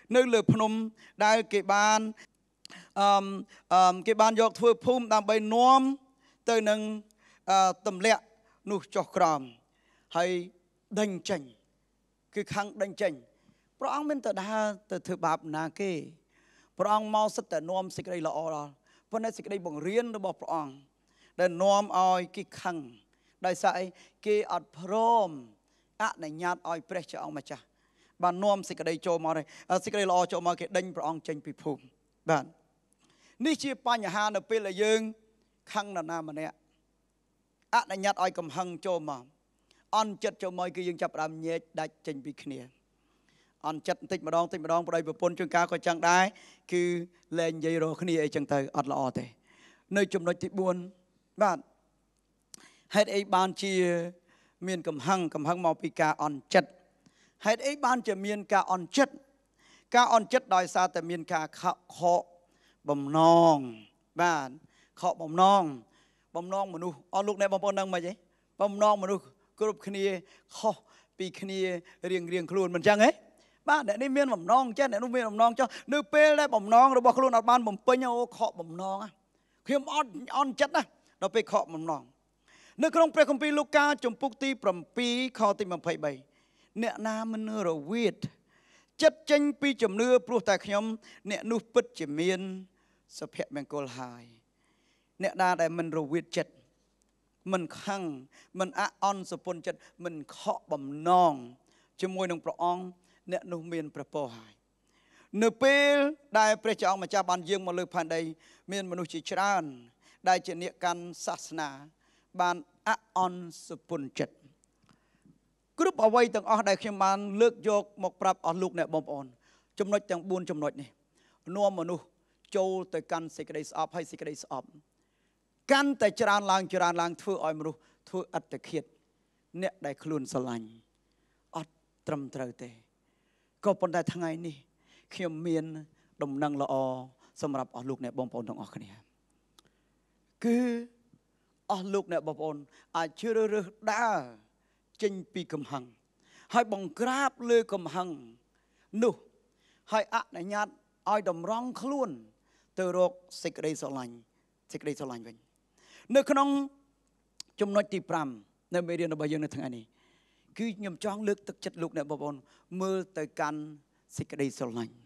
នៅលើភ្នំដែលគេបានអឺអឺគេបានយកធ្វើភូមិដើម្បីនាំទៅនឹងទម្លាក់នោះចុះក្រោមហើយដេញចេញគឺខាងដេញចេញព្រះអង្គមិនទៅដើរទៅធ្វើបាបណាគេព្រះអង្គមកសិតតែនាំសេចក្តីល្អដល់ប៉ុន្តែសេចក្តីបង្រៀនរបស់ព្រះអង្គដែលនាំឲ្យគេខឹងដោយសារអីគេអត់ព្រមអនុញ្ញាតឲ្យព្រះជាអង្គម្ចាស់បាននាំសេចក្តីចូលមកសេចក្តីល្អចូលមកគេដេញព្រះអង្គចេញពីភូមិបាទនេះជាបញ្ហានៅពេលដែលយើងខឹងនរណាម្នាក់អនុញ្ញាតឲ្យកំហឹងចូលមកអន់ចិត្តចូលមកគឺយើងចាប់ផ្ដើមញែកដាច់ចេញពីគ្នាអន់ចិត្តបន្តិចម្ដងបន្តិចម្ដងប្តីប្រពន្ធជួនកាលក៏ចឹងដែរគឺលែងនិយាយរកគ្នាអីចឹងទៅអត់ល្អទេនៅចំណុចទីបួនបាទហេតុអីបានជាមានកំហឹងកំហឹងមកពីការអន់ចិត្តហេតុអីបានជាមានការអន់ចិត្តការអន់ចិត្តដោយសារតែមានការខកខកបំណងបាទខកបំណងបំណងមនុស្សអស់លោកអ្នកបងប្អូនដឹងមិនអីបំណងមនុស្សគ្រប់គ្នាខុសពីគ្នារៀងរៀងខ្លួនមិនចឹងទេបាទអ្នកនេះមានបំណងចេះអ្នកនោះមានបំណងចុះនៅពេលដែលបំណងរបស់ខ្លួនអត់បានបំពេញអូខកបំណងខ្ញុំអត់អន់ចិត្តណាដល់ពេលខកបំណងនៅក្នុងព្រះគម្ពីរលូកាជំពូកទី7ខទីยี่สิบสามអ្នកណាមិនរវិតចិត្តចេញពីជំនឿព្រោះតែខ្ញុំអ្នកនោះពិតជាមានសុភមង្គលហើយអ្នកណាដែលមិនរវិតចិត្តមិនខឹងមិនអអន់សុពន្ធចិត្តមិនខកបំណងជាមួយនឹងព្រះអង្គអ្នកនោះមានព្រះពរហើយនៅពេលដែលព្រះជាអង្គម្ចាស់បានយាងមកលើផែនដីមានមនុស្សជាច្រើនដែលជាអ្នកកាន់សាសនាបានអអន់សុពន្ធចិត្តគ្រប់អ្វីទាំងអស់ដែលខ្ញុំបានលើកយកមកប្រាប់អស់លោកអ្នកបងប្អូនចំណុចទាំងបួនចំណុចនេះនាំមនុស្សចូលទៅកាន់សេចក្តីស្អប់ហើយសេចក្តីស្អប់កាន់តែច្រើនឡើងច្រើនឡើងធ្វើឲ្យមនុស្សធ្វើអត្តឃាតអ្នកដែលខ្លួនស្រឡាញ់អត់ត្រឹមត្រូវទេក៏ប៉ុន្តែថ្ងៃនេះខ្ញុំមានដំណឹងល្អសម្រាប់អស់លោកអ្នកបងប្អូនទាំងអស់គ្នាគឺអស់លោកអ្នកបងប្អូនអាចជ្រើសរើសដើរចេញពីកំហឹងហើយបង្ក្រាបលើកំហឹងនោះហើយអនុញ្ញាតឲ្យតម្រង់ខ្លួនទៅរកសេចក្តីស្រឡាញ់សេចក្តីស្រឡាញ់វិញនៅក្នុងចំណុចទីfiveនៅមេរៀនរបស់យើងនៅថ្ងៃនេះគឺខ្ញុំចង់លើកទឹកចិត្តលោកអ្នកបងប្អូនមើលទៅកាន់សេចក្តីស្រឡាញ់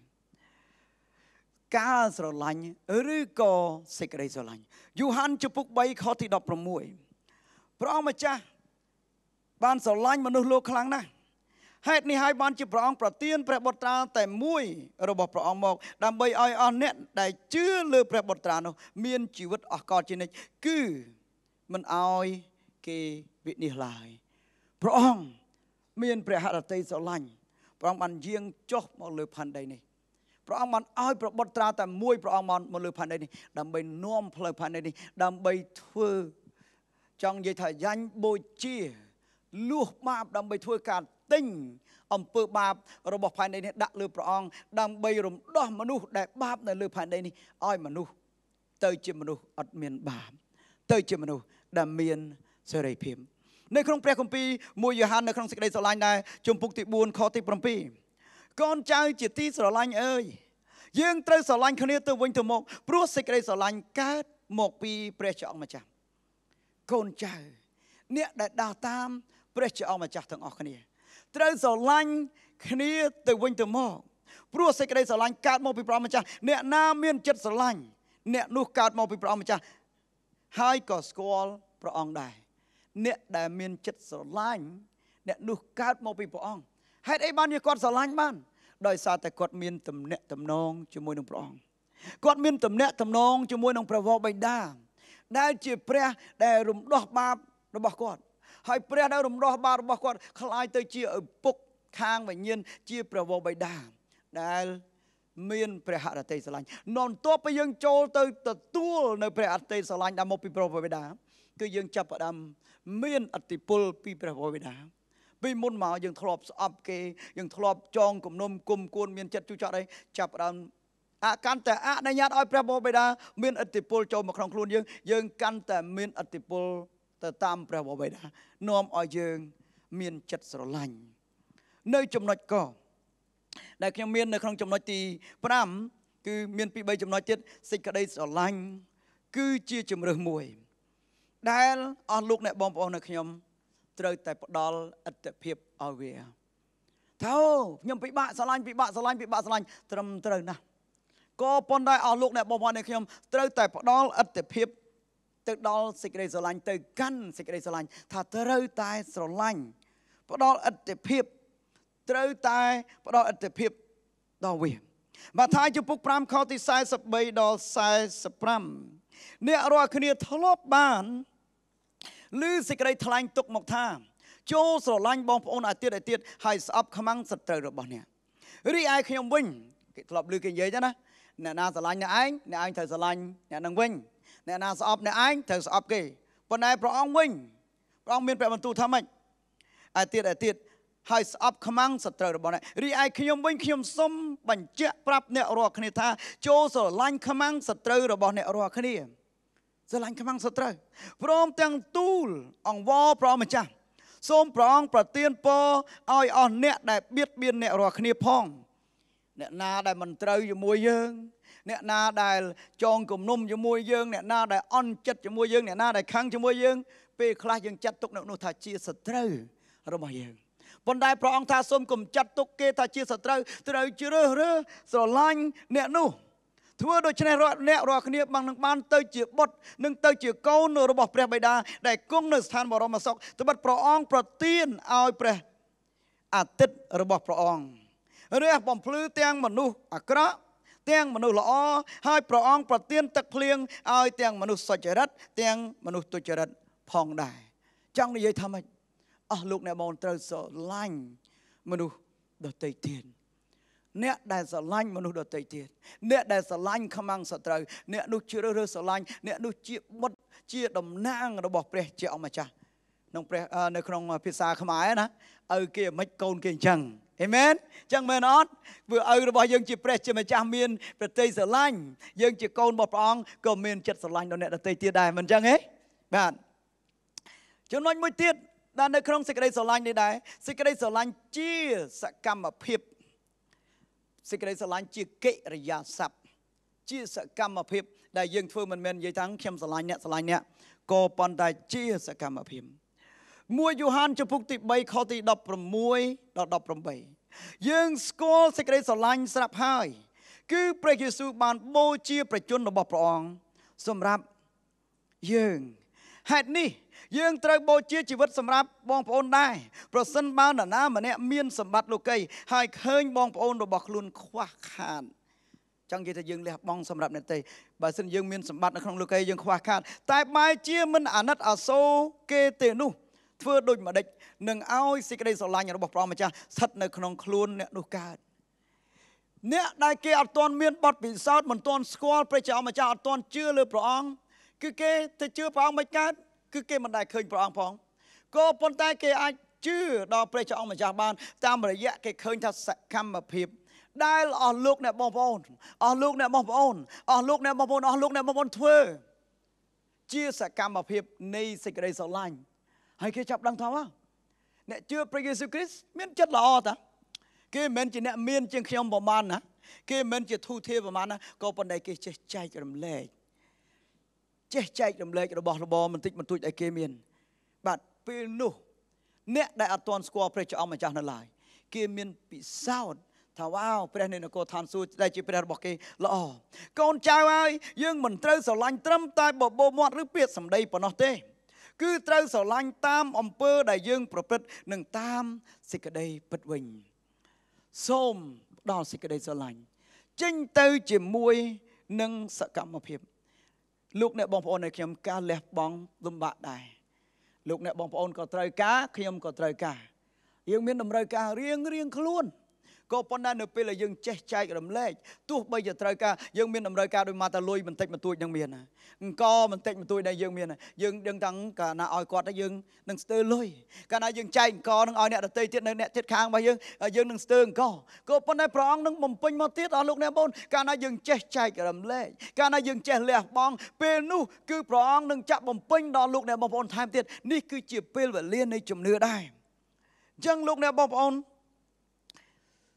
ការស្រឡាញ់ឬក៏សេចក្តីស្រឡាញ់យូហានជំពូក3ខទី16ព្រះអង្គម្ចាស់បានស្រឡាញ់មនុស្សលោកខ្លាំងណាស់ហេតុនេះហើយបានជាព្រះអង្គប្រទានព្រះបុត្រាតែមួយរបស់ព្រះអង្គមកដើម្បីឲ្យអស់អ្នកដែលជឿលើព្រះបុត្រានោះមានជីវិតអស់កលជានិច្ចគឺមិនឲ្យគេវិនិច្ឆ័យឡើយព្រះអង្គមានព្រះហឫទ័យស្រឡាញ់ព្រះអង្គបានយាងចុះមកលើផែនដីនេះព្រះអង្គបានឲ្យព្រះបុត្រាតែមួយព្រះអង្គបានមកលើផែនដីនេះដើម្បីនាំផ្លូវផែនដីនេះដើម្បីធ្វើចង់និយាយថាយ៉ាញ់បូជាលួសបាបដើម្បីធ្វើការទិញអំពើបាបរបស់ផែនដីនេះដាក់លើព្រះអង្គដើម្បីរំដោះមនុស្សដែលបាបនៅលើផែនដីនេះឲ្យមនុស្សទៅជាមនុស្សអត់មានបាបទៅជាមនុស្សដែលមានសេរីភាពនៅក្នុងព្រះគម្ពីរមួយយ៉ូហាននៅក្នុងសេចក្តីស្រឡាញ់ដែរជំពូកទីfourខទីsevenកូនចៅជាទីស្រឡាញ់អើយយើងត្រូវស្រឡាញ់គ្នាទៅវិញទៅមកព្រោះសេចក្តីស្រឡាញ់កើតមកពីព្រះជាអង្គម្ចាស់កូនចៅអ្នកដែលដើរតាមព្រះជាអង្គម្ចាស់ទាំងអស់គ្នាត្រូវស្រឡាញ់គ្នាទៅវិញទៅមកព្រោះសេចក្តីស្រឡាញ់កើតមកពីព្រះម្ចាស់អ្នកណាមានចិត្តស្រឡាញ់អ្នកនោះកើតមកពីព្រះម្ចាស់ហើយក៏ស្គាល់ព្រះអង្គដែរអ្នកដែលមានចិត្តស្រឡាញ់អ្នកនោះកើតមកពីព្រះអង្គហេតុអីបានជាគាត់ស្រឡាញ់បានដោយសារតែគាត់មានទំនាក់ទំនងជាមួយនឹងព្រះអង្គគាត់មានទំនាក់ទំនងជាមួយនឹងព្រះវរបិតាដែលជាព្រះដែលរំដោះបាបរបស់គាត់ហើយព្រះដែលរំដោះបាបរបស់គាត់คล้ายទៅជាឪពុកខាងវិញ្ញាណជាព្រះវរបិតាដែលមានព្រះហឫទ័យស្រឡាញ់នាំតបពេលយើងចូលទៅទទួលនៅព្រះហឫទ័យស្រឡាញ់ដែលមកពីព្រះវរបិតាគឺយើងចាប់ផ្ដើមមានឥទ្ធិពលពីព្រះវរបិតាពីមុនមកយើងធ្លាប់ស្អប់គេយើងធ្លាប់ចងគំនុំគុំគួនមានចិត្តជូរចត់អីចាប់ផ្ដើមអាកាន់តែអនុញ្ញាតឲ្យព្រះវរបិតាមានឥទ្ធិពលចូលមកក្នុងខ្លួនយើងយើងកាន់តែមានឥទ្ធិពលទៅតាមព្រះវរបិតានាំឲ្យយើងមានចិត្តស្រឡាញ់នៅចំណុចកដែលខ្ញុំមាននៅក្នុងចំណុចទីប្រាំគឺមានពីបីចំណុចទៀតសេចក្តីស្រឡាញ់គឺជាជំរើសមួយដែលអស់លោកអ្នកបងប្អូននៅខ្ញុំត្រូវតែផ្ដល់ឥទ្ធិភាពឲ្យវាថាខ្ញុំពិបាកស្រឡាញ់ពិបាកស្រឡាញ់ពិបាកស្រឡាញ់ត្រឹមត្រូវណាស់ក៏ប៉ុន្តែអស់លោកអ្នកបងប្អូននៅខ្ញុំត្រូវតែផ្ដល់ឥទ្ធិភាពទៅដល់សេចក្តីស្រឡាញ់ទៅកាន់សេចក្តីស្រឡាញ់ថាត្រូវតែស្រឡាញ់ផ្ដល់ឥទ្ធិភាពត្រូវតែផ្ដល់ឥទ្ធិភាពដល់វាម៉ាថាយជំពូកប្រាំខទីសែសិបបីដល់សែសិបប្រាំអ្នករាល់គ្នាធ្លាប់បានឮសេចក្តីថ្លែងទុកមកថាចូលស្រឡាញ់បងប្អូនឲ្យទៀតឲ្យទៀតហើយស្អប់ខ្មាំងសត្រូវរបស់អ្នករីឯខ្ញុំវិញគេធ្លាប់ឮគេនិយាយចឹងណាអ្នកណាស្រឡាញ់អ្នកឯងអ្នកឯងត្រូវស្រឡាញ់អ្នកនឹងវិញអ្នកណាស្អប់អ្នកឯងត្រូវស្អប់គេប៉ុន្តែព្រះអង្គវិញព្រះអង្គមានព្រះបន្ទូលថាម៉េចឲ្យទៀតឲ្យទៀតហើយស្អប់ខ្មាំងសត្រូវរបស់អ្នករីឯខ្ញុំវិញខ្ញុំសូមបញ្ជាក់ប្រាប់អ្នករាល់គ្នាថាចូលស្រឡាញ់ខ្មាំងសត្រូវរបស់អ្នករាល់គ្នាស្រឡាញ់ខ្មាំងសត្រូវព្រមទាំងទូលអង្វរព្រះម្ចាស់សូមព្រះអង្គប្រទានពរឲ្យអស់អ្នកដែលបៀតបៀនអ្នករាល់គ្នាផងអ្នកណាដែលមិនត្រូវជាមួយយើងអ្នកណាដែលចងគំនុំជាមួយយើងអ្នកណាដែលអន់ចិត្តជាមួយយើងអ្នកណាដែលខឹងជាមួយយើងពេលខ្លះយើងចាត់ទុកអ្នកនោះថាជាសត្រូវរបស់យើងប៉ុន្តែព្រះអង្គថាសូមកុំចាត់ទុកគេថាជាសត្រូវត្រូវជ្រើសរើសស្រឡាញ់អ្នកនោះធ្វើដូច្នេះអ្នករាល់គ្នាបាននឹងបានទៅជាបុត្រនិងទៅជាកូនរបស់ព្រះបិតាដែលគង់នៅស្ថានបរមសុខត្បិតព្រះអង្គប្រទានឲ្យព្រះអាទិត្យរបស់ព្រះអង្គរះបំភ្លឺទាំងមនុស្សអាក្រក់ទាំងមនុស្សល្អហើយព្រះអង្គប្រទានទឹកភ្លៀងឲ្យទាំងមនុស្សសុចរិតទាំងមនុស្សទុច្ចរិតផងដែរចង់និយាយថាម៉េចអស់លោកអ្នកបងត្រូវស្រឡាញ់មនុស្សដទៃទៀតអ្នកដែលស្រឡាញ់មនុស្សដទៃទៀតអ្នកដែលស្រឡាញ់ខ្មាំងសត្រូវអ្នកនោះជ្រើសរើសស្រឡាញ់អ្នកនោះជាបុត្រជាតំណាងរបស់ព្រះជាអម្ចាស់ក្នុងព្រះនៅក្នុងភាសាខ្មែរណាឪគេមិនកូនគេអញ្ចឹងអេមែនអញ្ចឹងមែនអត់ព្រោះឪរបស់យើងជាព្រះជាម្ចាស់មានប្រតិស្រឡាញ់យើងជាកូនរបស់ព្រះអង្គក៏មានចិត្តស្រឡាញ់ដល់អ្នកដទៃទៀតដែរមិនអញ្ចឹងទេបាទចំណុចមួយទៀតដែលនៅក្នុងសេចក្តីស្រឡាញ់នេះដែរសេចក្តីស្រឡាញ់ជាសកម្មភាពសេចក្តីស្រឡាញ់ជាកិរិយាសព្ទជាសកម្មភាពដែលយើងធ្វើមិនមែននិយាយថាខ្ញុំស្រឡាញ់អ្នកស្រឡាញ់អ្នកក៏ប៉ុន្តែជាសកម្មភាពមួយយូហានចំពុកទីបីខទីដប់ប្រាំមួយដល់ដប់ប្រាំបីយើងស្គាល់សេចក្តីស្រឡាញ់ស្រាប់ហើយគឺព្រះយេស៊ូវបានបូជាប្រជញ្ញរបស់ព្រះអង្គសម្រាប់យើងហេតុនេះយើងត្រូវបូជាជីវិតសម្រាប់បងប្អូនដែរប្រសិនបើនរណាម្នាក់មានសម្បត្តិលោកីហើយឃើញបងប្អូនរបស់ខ្លួនខ្វះខាតចង់និយាយថាយើងលះបង់សម្រាប់អ្នកទេបើសិនយើងមានសម្បត្តិនៅក្នុងលោកីយើងខ្វះខាតតែបែរជាមិនអាណិតអាសូរគេទេនោះធ្វើដូចម្ដេចនឹងឲ្យសេចក្តីស្រឡាញ់របស់ព្រះម្ចាស់ស្ថិតនៅក្នុងខ្លួនអ្នកនោះកើតអ្នកដែលគេអត់ទាន់មានបទពិសោធន៍មិនទាន់ស្គាល់ព្រះជាម្ចាស់អត់ទាន់ជឿលើព្រះអង្គគឺគេទៅជឿព្រះអង្គមិនកើតគឺគេមិនដែលឃើញព្រះអង្គផងក៏ប៉ុន្តែគេអាចជឿដល់ព្រះជាម្ចាស់បានតាមរយៈគេឃើញថាសកម្មភាពដែលអស់លោកអ្នកបងប្អូនអស់លោកអ្នកបងប្អូនអស់លោកអ្នកបងប្អូនអស់លោកអ្នកបងប្អូនធ្វើជាសកម្មភាពនៃសេចក្តីស្រឡាញ់ហើយគេចាប់ដឹងថាអ្នកជឿព្រះយេស៊ូវគ្រីស្ទមានចិត្តល្អតាគេមិនមែនជាអ្នកមានជាងខ្ញុំប្រមាណណាគេមិនមែនជាធូរធារប្រមាណណាក៏ប៉ុន្តែគេចេះចែករំលែកចេះចែករំលែករបស់របរបន្តិចបន្តួចឲ្យគេមានបាទពេលនោះអ្នកដែលអត់ទាន់ស្គាល់ព្រះជាអម្ចាស់នៅឡើយគេមានពិសោធន៍ថាវ៉ាវព្រះនៃនគរឋានសួគ៌ដែលជាព្រះរបស់គេល្អកូនចៅហើយយើងមិនត្រូវស្រឡាញ់ត្រឹមតែបបោមាត់ឬពាក្យសម្ដីប៉ុណ្ណោះទេគឺត្រូវស្រឡាញ់តាមអំពើដែលយើងប្រព្រឹត្តនិងតាមសេចក្តីពិតវិញសូមផ្ដល់សេចក្តីស្រឡាញ់ចេញទៅជាមួយនឹងសកម្មភាពលោកអ្នកបងប្អូននៃខ្ញុំការលះបង់លំបាកដែរលោកអ្នកបងប្អូនក៏ត្រូវការខ្ញុំក៏ត្រូវការយើងមានតម្រូវការរៀងរៀងខ្លួនក៏ប៉ុន្តែនៅពេលដែលយើងចេះចែករំលែកទោះបីជាត្រូវការយើងមានតម្រូវការដោយមកតែលុយបន្តិចបន្តួចនឹងមានអង្គបន្តិចបន្តួចដែលយើងមានយើងយើងតាំងកាលណាឲ្យគាត់ទៅយើងនឹងស្ទើរលុយកាលណាយើងចែកអង្គនឹងឲ្យអ្នកដទៃទៀតនៅអ្នកជិតខាងរបស់យើងយើងនឹងស្ទើរអង្គក៏ប៉ុន្តែព្រះអង្គនឹងបំពេញមកទៀតអស់លោកអ្នកបងកាលណាយើងចេះចែករំលែកកាលណាយើងចេះលះបង់ពេលនោះគឺព្រះអង្គនឹងចាក់បំពេញដល់លោកអ្នកបងប្អូនថែមទៀតនេះគឺជាពេលវេលានៃជំនឿដែរអញ្ចឹងលោកអ្នកបងប្អូន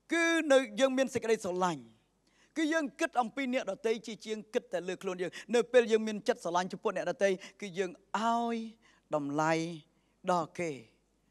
cứ nơi dương miên sạch đây sầu lành cứ dương kích ông pin nè đợt tây chỉ chiêng kíchแต่เลือกខ្លួនdương nơi pel dương miên chất sầu lành cho pôn nè đợt tây cứ dương ao đầm lay đò kê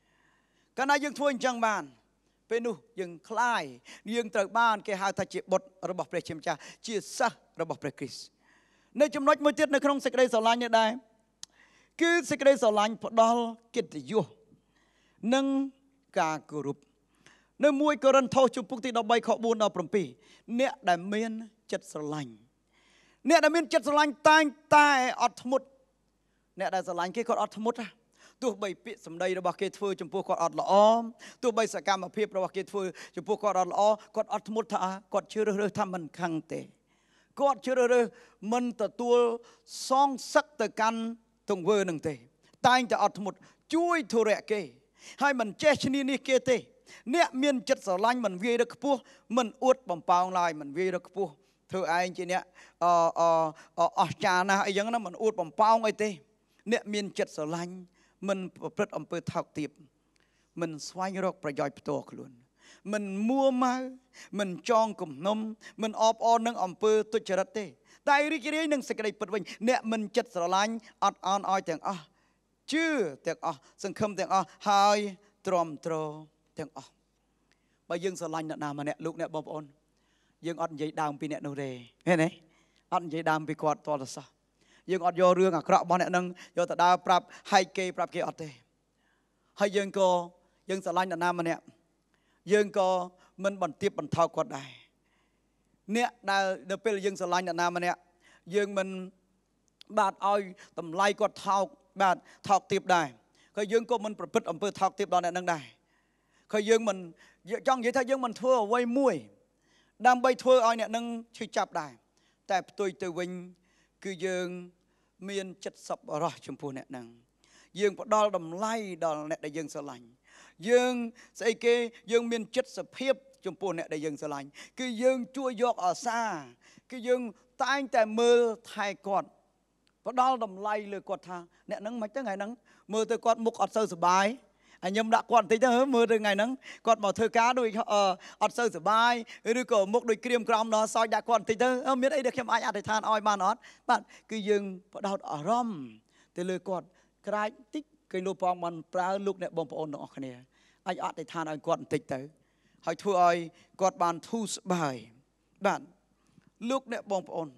cái này dương thua chẳng bànเป็นนู่ยังคล้ายยังตระบ้านแกหาทัจิบทระบบประชิมชาเชี่ยซะระบบประคริสในจำนวนมือเทียนในครองสกเดสลายเนี่ยได้คือสกเดสลายพอดอลกิตยุนังกากรุบในมวยกรณทอจุปุกที่ดอกใบขบุญเอาปรมปีเนี่ยได้เมียนจัดสลายเนี่ยได้เมียนจัดสลายตายตายอัดมุดเนี่ยได้สลายแค่คนอัดมุดอะตัวใบปิสำได้ระบาดเกตฟูจมพูกอดอัดละอ้อมตัวใบสกรรมอภิประบาดเกตฟูจมพูกอดอัดละอ้อกอดอัดมุดท่ากอดเชื่อเรื่องทำมันขังเตะกอดเชื่อเรื่องมันแต่ตัวซองสักแต่กันตรงเวอร์หนึ่งเตะตายแต่อัดมุดช่วยทุเรศเกให้มันเจชนีนี่เกเตเนี่ยเมียนจัดสลายมันเวียรักปูมันอวดปมเปล่าลายมันเวียรักปูเธอไอ้จีเนี่ยเอ่อเอ่อเอ่ออาจารย์นะไอ้ยังนั้นมันอวดปมเปล่าไงเตเนี่ยเมียนจัดสลายมันประพฤติอำเภอทักตีบมันสวายรกประยอยตัวขลุ่นมันมัวมามันจองกลุ่มนมมันออบออนนึงอำเภอตุจริตเต้แต่ริกิรินึงสกัดปิดวันเนี่ยมันจัดสลายอัดอ่อนอ้อยแต่งอ่ะชื่อแต่งอ่ะสังคมแต่งอ่ะหายตรอมตรอแต่งอ่ะไปยังสลายนามาเนี่ยลูกเนี่ยบอมอนยังอัดใหญ่ดาวปีเนี่ยโนเรเห็นไหมอัดใหญ่ดาวปีกอดตัวละซะยังอดโยเรื่องอ่ะกระบอกเนี่ยนึงโยตดาปรับให้เกย์ปรับเกย์อดเตให้ยังก็ยังสลายนานามันเนี่ยยังก็มันบันทิบันเทากอดได้เนี่ยได้เดี๋ยวเป็นยังสลายนานามันเนี่ยยังมันบาดเอาตำไลกอดเท้าบาดเท้าตีบได้ก็ยังก็มันประพฤติอำเภอเท้าตีบตอนเนี่ยนึงได้ก็ยังมันจังยี่ถ้ายังมันทั่วไว้มวยดำใบทั่วเอาเนี่ยนึงช่วยจับได้แต่ตัวตัววิญคือยังเมียนจัดสับรอชมพูเนี่ยนังยังพอดอลดำไล่ดอลเนี่ยได้ยังสลายยังใส่เกยยังเมียนจัดสเพียบชมพูเนี่ยได้ยังสลายคือยังช่วยยกอาซาคือยังตายแต่มือไทยกอดพอดอลดำไล่เลยกอดทางเนี่ยนังไม่ตั้งไงนังมือตัวกอดมุกอัดเซอร์สบายอันยมดักกอดตีตั้งมือตัวไงนังกอดหมอเธอก้าด้วยเอออัดเซอร์สบายหรือก็มุกด้วยเกรียมกรามเนาะซอยดักกอดตีตั้งเออเมียนไอเด็กเข้มไออัดทานอ้อยมาเนาะบ้านคือยังพอดอลอารมณ์แต่เลยกอดกลายติ๊กเคยลูกปองมันปลาลูกเนี่ยบอมปอนออกเนี่ยไออัดทานอ้อยกอดตีตั้งให้ทั่วอ้อยกอดบานทูสบายบ้านลูกเนี่ยบอมปอน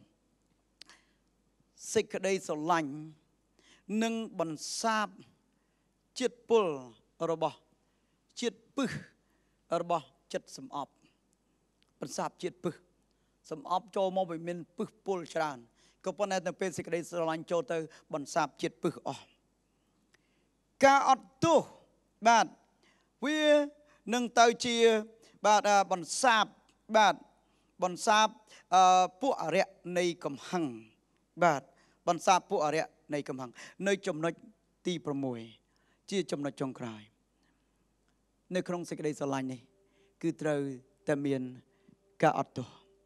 สิกได้สลังหนึ่งบรรซาบจิตปุลระบจิตปึระบจิตสมอับบรรซาบจิตปึสมอับโจมองไปมินปึปุลชรานก็ปนในแต่เป็นสิกได้สลังโจเตอบรรซาบจิตปึออกกาอัดตุบาดวิหนึ่งเตาเชียบาดบรรซาบบาดบรรซาบผู้อริยในกำหังบาดบรรซาบผู้อริยในกำหังในจมนตีประมวยที่จมนจงกลายในครองสิกได้สลายนี่คือเตยแต่เมียนกาอัตโต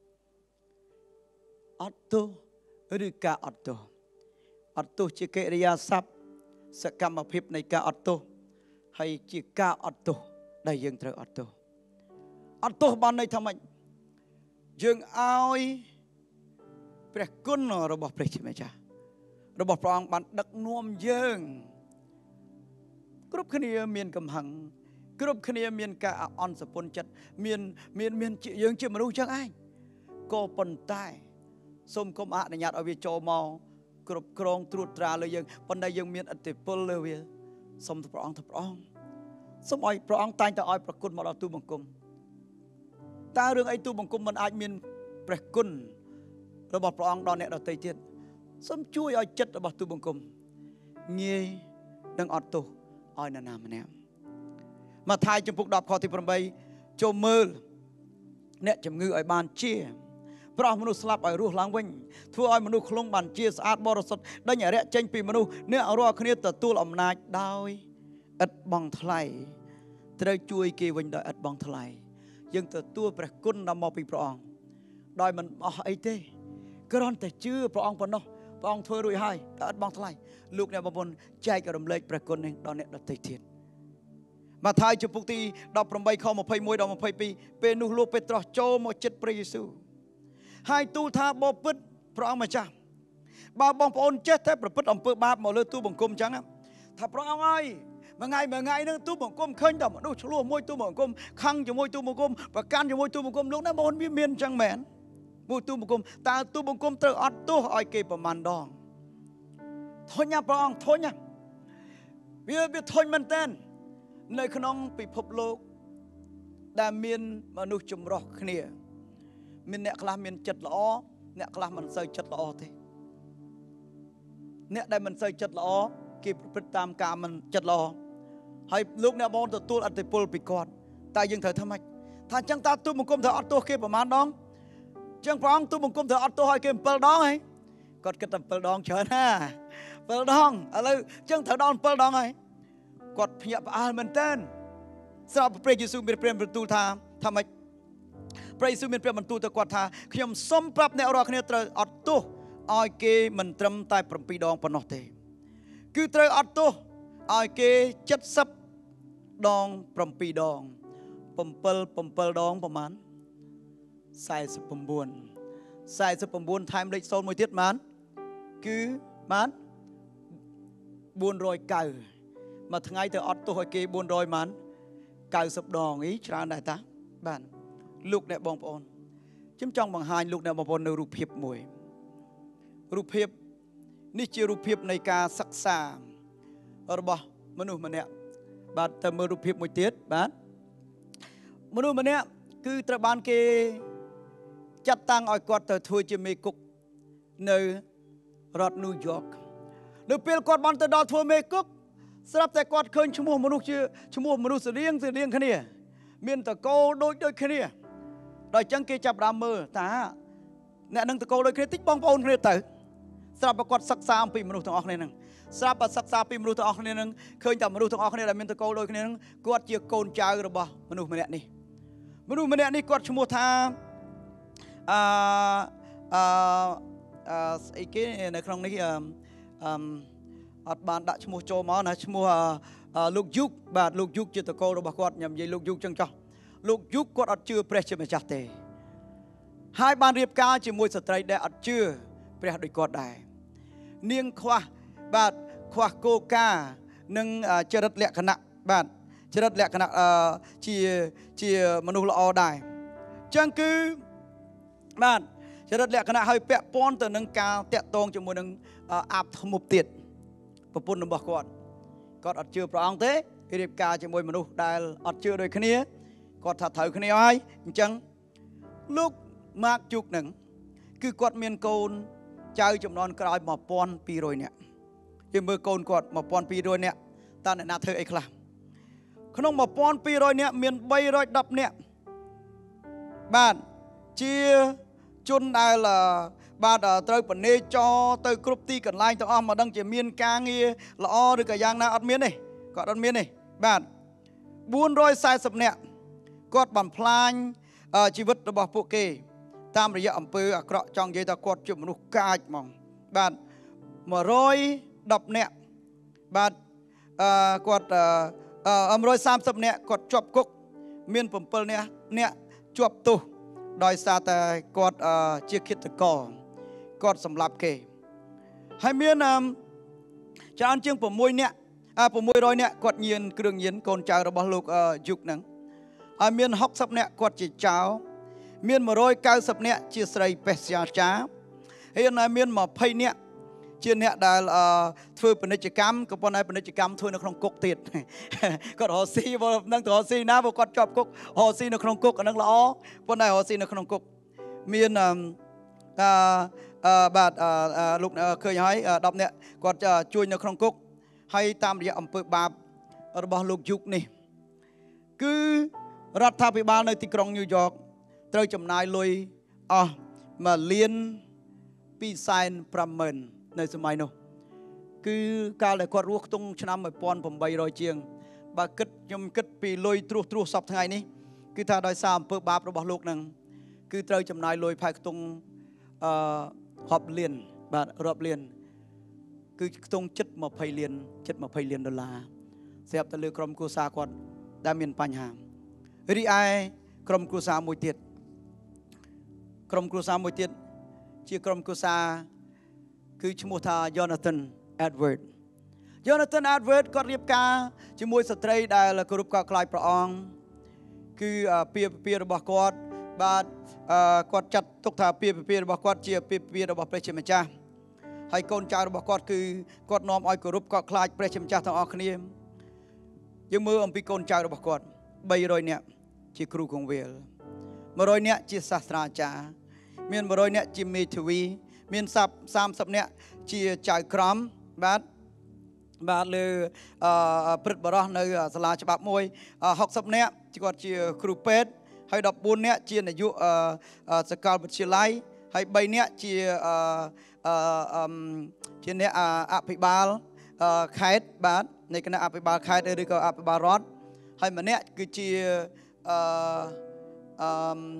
อัตโตหรือกาอัตโตอัตโตจิเกริยาศัพท์สกรรมภิบในกาอัตโตให้จิกาอัตโตได้ยังเตยอัตโตอัตโตบ้านในทำไมยังเอาเปรกุนระบบเปรชิมจ้าระบบพระองค์บันดักน่วมเยิงกรุ๊ปขณีเมียนกำหังกรุ๊ปขณีเมียนกาอ่อนสปนจัดเมียนเมียนเมียนเยิงเชื่อมารู้จังไอ้ก็ปนใต้สมคมอาในญาติเอาวิโจมากรุ๊ปกรองตรวจตราเลยยังปนได้ยังเมียนอัติปลเลยสมพระองค์พระองค์สมัยพระองค์ตายแต่อ้อยประคุณมาเราตูบังกุมตาเรื่องไอ้ตูบังกุมมันอาจเมียนประคุณระบบพระองค์ดอนเนี่ยเราเตยเทียนสมช่วยเอาจัดระบบตูบังกุมเงี้ยดังอัดตัวอ้อยนานามันเนี่ยมาทายจมพุกดอกคอที่ประใบโจมือเนี่ยจมงือไอ้บานเชี่ยเพราะมนุษย์สลับไอ้รูหลังวิ่งทั่วไอ้มนุษย์คลงบานเชี่ยสะอาดบริสุทธิ์ได้อย่างเรียเจงปีมนุษย์เนี่ยเอารอคณีตัดตัวอำนาจดาวอัดบังทลายเตยช่วยเกวินได้อัดบังทลายยังตัดตัวประกุนนำมาปีพระองค์ได้มันอ๋อไอ้เต้ก็ร้อนแต่ชื่อพระองค์ปนเนาะพระองค์ช่วยรวยให้แต่อัดบังทลายลูกเนี่ยบางคนใจกระดมเล็กประกุนเองตอนนี้เราติดเทียนมาท้ายจุปุกตีดอกประใบข้อมาพายมวยดอกมาพายปีเป็นนุลูกเปตรโจมาจิตพระเยซูให้ตูทาบอปิดพระองค์มาจ้าบาบองพระองค์เจ็ดแทบประพฤติอำเภอบาปมาเลยตู้บังคมจังนะถ้าพระองค์ไงมาไงมาไงนึงตู้บังคมเคยดำดูชลัวมวยตู้บังคมขังจะมวยตู้บังคมประกันจะมวยตู้บังคมลูกนั้นมันมีเมียนจังแมนมวยตู้บังคมตาตู้บังคมเตออัดตู้อ้อยเก็บประมาณดองทนยังพระองค์ทนยังเบี้ยเบี้ยทนมันเต้นในขนมปีพบโลกแต่เมียนมนุษย์จมรอกเนี่ยมีเนกลามีนจัดล้อเนกลามันใส่จัดล้อทีเนกได้มันใส่จัดล้อกีบพฤติตามการมันจัดล้อให้ลูกเนี่ยมองตัวตัวอัติปุลปีก่อนแต่ยังเธอทำไมถ้าจังตาตัวมุงกลมเธออัดตัวเก็บประมาณน้องจังพร้องตัวมุงกลมเธออัดตัวให้เก็บเปิลดองไงกดกระตับเปิลดองเชิญฮะเปิลดองอะไรจังเธอดองเปิลดองไงกดพยาบาลมันเต้นสำหรับพระเยซูมีเปลี่ยนประตูทางทำไมพระเยซูมีเปลี่ยนประตูตะกวดทางขยมสมปรับในอรคเนตรอัดตัวอ้อยเกมันตรมตายปรปีดองปนอเตคือเตรอัดตัวอ้อยเกจัดซับดองปรปีดองปมเปิลปมเปิลดองประมาณใส่สปมบุญใส่สปมบุญไทม์เล็กโซนมวยทิศมันคือมันบุญรอยเก่ามาทั้งไงเธออัดตัวให้เกบุญรอยมันเก่าสับดองอีชราได้ตาบ้านลูกเนี่ยบองปอนจิ้มจ้องบางหายลูกเนี่ยบองปอนในรูปเพียบมวยรูปเพียบนี่คือรูปเพียบในการศึกษาเราบอกมนุษย์มันเนี่ยบาดแต่เมื่อรูปเพียบมวยเตี้ยบ้านมนุษย์มันเนี่ยคือตระบานเกจัดตั้งอ้อยกอดแต่ทัวร์จะมีกุกในรัฐนิวยอร์กหรือเปลี่ยนกอดบอลแต่ดอทัวร์เมกุกสำหรับแต่กอดเคยชั่วโมงมนุษย์ชื่อชั่วโมงมนุษย์เลี้ยงเลี้ยงแค่นี้มีนตะโกโดยโดยแค่นี้โดยจังเกจับดามมือตาเนี่ยนั่งตะโกโดยแค่ติ๊กบองปอนแค่นี้แต่สำหรับประกอบศึกษาปีมนุษย์ทั้งออกนี่นึงสำหรับศึกษาปีมนุษย์ทั้งออกนี่นึงเคยจับมนุษย์ทั้งออกนี่แหละมีนตะโกโดยแค่นี้นึงกอดเจียโกนใจระบมนุษย์มันเนี่ยนี่มนุษย์มันเนี่ยนี่กอดชั่วโมงทางอ่าอ่าอ่าไอ้เกี่ยในครั้งนี้อ่าอ่าอัดบานดัชมูโจมานะชมูลูกยุกบาดลูกยุกจิตโกรบกอดยำยีลูกยุกจังจ้าลูกยุกกอดอัดเชื่อเปรย์ไม่จัดเตะให้บานเรียบกาจิมวยสตรีได้อัดเชื่อเปรย์โดยกอดได้เนียงขวาบาดขวาโกกาหนึ่งเจริญเละขณะบาดเจริญเละขณะชีชีมนุษย์ละอได้จังคือบาดเจริญเละขณะให้เปะป้อนตัวหนึ่งกาเตะตรงจมูกหนึ่งอาบทมุบติดประปุ่นบอกก่อนก็อัดเชื่อพระองค์เต้เรียบกาจะมวยมนุษย์ได้อัดเชื่อโดยขณีก็ถัดเถาขณีไอ้จังลูกมากจุกหนึ่งคือกอดเมียนโกนเจ้าจำนวนกลายมาปอนปีโรยเนี่ยยังมือโกนกอดมาปอนปีโรยเนี่ยตาเนี่ยนาเธอไอ้คลาขนมมาปอนปีโรยเนี่ยเมียนใบรอยดับเนี่ยบ้านเชียจุนได้ละบาดเตยปนเนจอเตยกรุบตีกันไล่ต้องอ้อมมาดังเจมีนกางเงี้ยละอ้อหรือกับยางนาอัดเมียนนี่กอดอัดเมียนนี่บาดบุญรอยสายสับเนี่ยกอดบั่นพลายชีวิตระบบพวกเกตามระยะอำเภออักระจองเยตากอดจุ่มนุกกาจมองบาดมารอยดับเนี่ยบาดกอดอำรอยสามสับเนี่ยกอดจบกุกเมียนปุ่มเปิลเนี่ยเนี่ยจบตุโดยซาแต่กอดเจียคิดตะกอกอดสำหรับเกให้เมียนจานเชียงผมมวยเนี่ยผมมวยรอยเนี่ยกอดเยียนเครื่องเยียนโกนเจ้าระบลูกยุคนั้นให้เมียนฮอกสับเนี่ยกอดจีเจ้าเมียนมารอยเก้าสับเนี่ยจีใส่เปสยาจ้าให้นายเมียนมาไพ่เนี่ยเชียนเนี่ยได้ช่วยเป็นกิจกรรมกับปนายเป็นกิจกรรมช่วยในครองกุกติดก็หอซีบ่นั่งตัวหอซีนะบ่กอดจอบกุกหอซีในครองกุกนั่งละอ๋อปนายหอซีในครองกุกเมียนบาดลูกเคยให้ดับเนี่ยก็จะช่วยในครองกุกให้ตามระยะอำเภอบาประบอบลูกยุคนี่คือรัฐบาลในที่กรุงนิวยอร์กเตยจำนายลอยอ๋อมาเลี้ยนปีไซน์ประเมินในสมัยนู้คือการเลยกอดรู้ตรงชนะมาปอนผมใบรอยเชียงบากิดยมกิดปีลอยตรูตรูสับทั้งไงนี้คือถ้าโดยสามเปิดบาประบอบลูกนั่งคือเตยจำนายลอยภายตรงหอบเลียนบาทรอบเลียนคือตรงจัดมาพายเลียนจัดมาพายเลียนดอลลาร์เสียบตะลือกรมกูซากอดដែលមានបញ្ហារីឯក្រុមគ្រួសារមួយទៀតក្រុមគ្រួសារមួយទៀតជាក្រុមគ្រួសារគឺឈ្មោះថា Jonathan Edward Jonathan Edward គាត់រៀបការជាមួយស្ត្រីដែលគោរពកោតខ្លាចព្រះអង្គគឺពាក្យពាក្យរបស់គាត់បាទគាត់ចាត់ទុកថាពាក្យពាក្យរបស់គាត់ជាពាក្យពាក្យរបស់ព្រះជាម្ចាស់ហើយកូនចៅរបស់គាត់គឺគាត់នាំឲ្យគោរពកោតខ្លាចព្រះជាម្ចាស់ទាំងអស់គ្នាយើងមើលអំពីកូនចៅរបស់គាត់បីរយនាក់ជាគ្រូកងវិលមួយរយនាក់ជាសាស្ត្រាចារ្យមានមួយរយនាក់ជាមេធាវីមានសាមសិបនាក់ជាចៅក្រមបាទបាទលើព្រឹទ្ធបរិះនៅសាលាច្បាប់មួយហុកសិបនាក់គាត់ជាគ្រូពេទ្យហើយដប់បួននាក់ជានាយកសាកលវិទ្យាល័យហើយបីនាក់ជាជាអ្នកអភិបាលខេត្តបាទនៃគណៈអភិបាលខេត្តឬក៏អភិបាលរដ្ឋហើយម្នាក់គឺជាអឺអឺ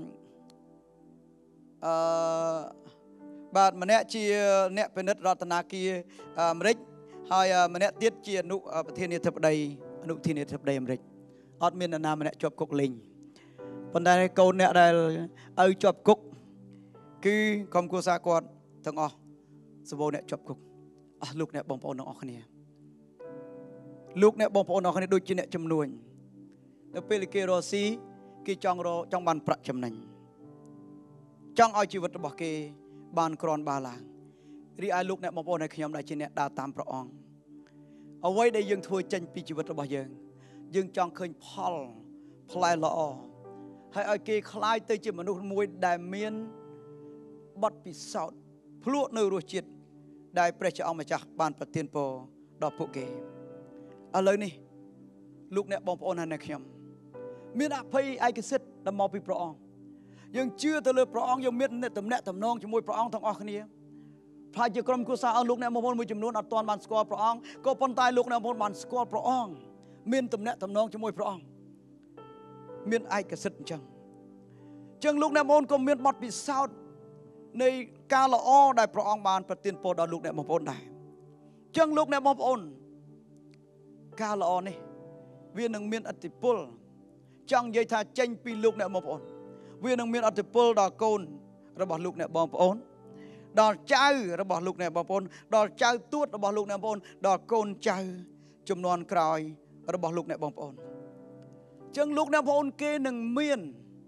អឺបាទម្នាក់ជាអ្នកពិនិត្យរដ្ឋាភិបាលអាមេរិកហើយម្នាក់ទៀតជាអនុប្រធានាធិបតីអនុប្រធានាធិបតីអាមេរិកអត់មាននរណាម្នាក់ជាប់គុកលេងប៉ុន្តែកូនអ្នកដែលឲ្យជាប់គុកគឺក្រុមគ្រួសារគាត់ទាំងអស់សម្បូរអ្នកជាប់គុកអស់លោកអ្នកបងប្អូនទាំងអស់គ្នាលោកអ្នកបងប្អូនទាំងអស់គ្នាដូចជាអ្នកចំនួននៅពេលគេរកស៊ីគេចង់រកចង់បានប្រាក់ចំណេញចង់ឲ្យជីវិតរបស់គេបានក្រាន់បើឡើងរីឯលោកអ្នកបងប្អូនហើយខ្ញុំដែលជាអ្នកដើរតាមព្រះអង្គអ្វីដែលយើងធ្វើចេញពីជីវិតរបស់យើងយើងចង់ឃើញផលផ្លែល្អហើយឲ្យគេคล้ายទៅជាមនុស្សមួយដែលមានបទពិសោធន៍ភ្លក់នៅរសជាតិដែលព្រះជាអង្គម្ចាស់បានប្រទានពរដល់ពួកគេឥឡូវនេះលោកអ្នកបងប្អូនហើយអ្នកខ្ញុំមានអភ័យឯកសិទ្ធិដែលមកពីព្រះអង្គយើងជឿទៅលើព្រះអង្គយើងមានទំនាក់ទំនងជាមួយព្រះអង្គទាំងអស់គ្នាប្រហែលជាក្រុមគ្រួសារអស់លោកអ្នកបងប្អូនមួយចំនួនអត់ទាន់បានស្គាល់ព្រះអង្គក៏ប៉ុន្តែលោកអ្នកបងប្អូនបានស្គាល់ព្រះអង្គមានទំនាក់ទំនងជាមួយព្រះអង្គមានឯកសិទ្ធិអញ្ចឹងអញ្ចឹងលោកអ្នកបងប្អូនក៏មានបទពិសោធន៍នៃការល្អដែលព្រះអង្គបានប្រទានពរដល់លោកអ្នកបងប្អូនដែរអញ្ចឹងលោកអ្នកបងប្អូនការល្អនេះវានឹងមានឥទ្ធិពលចង់និយាយថាចេញពីលោកអ្នកបងប្អូនវានឹងមានឥទ្ធិពលដល់កូនរបស់លោកអ្នកបងប្អូនដល់ចៅរបស់លោកអ្នកបងប្អូនដល់ចៅទួតរបស់លោកអ្នកបងប្អូនដល់កូនចៅជំនាន់ក្រោយរបស់លោកអ្នកបងប្អូនអញ្ចឹងលោកអ្នកបងប្អូនគេនឹងមាន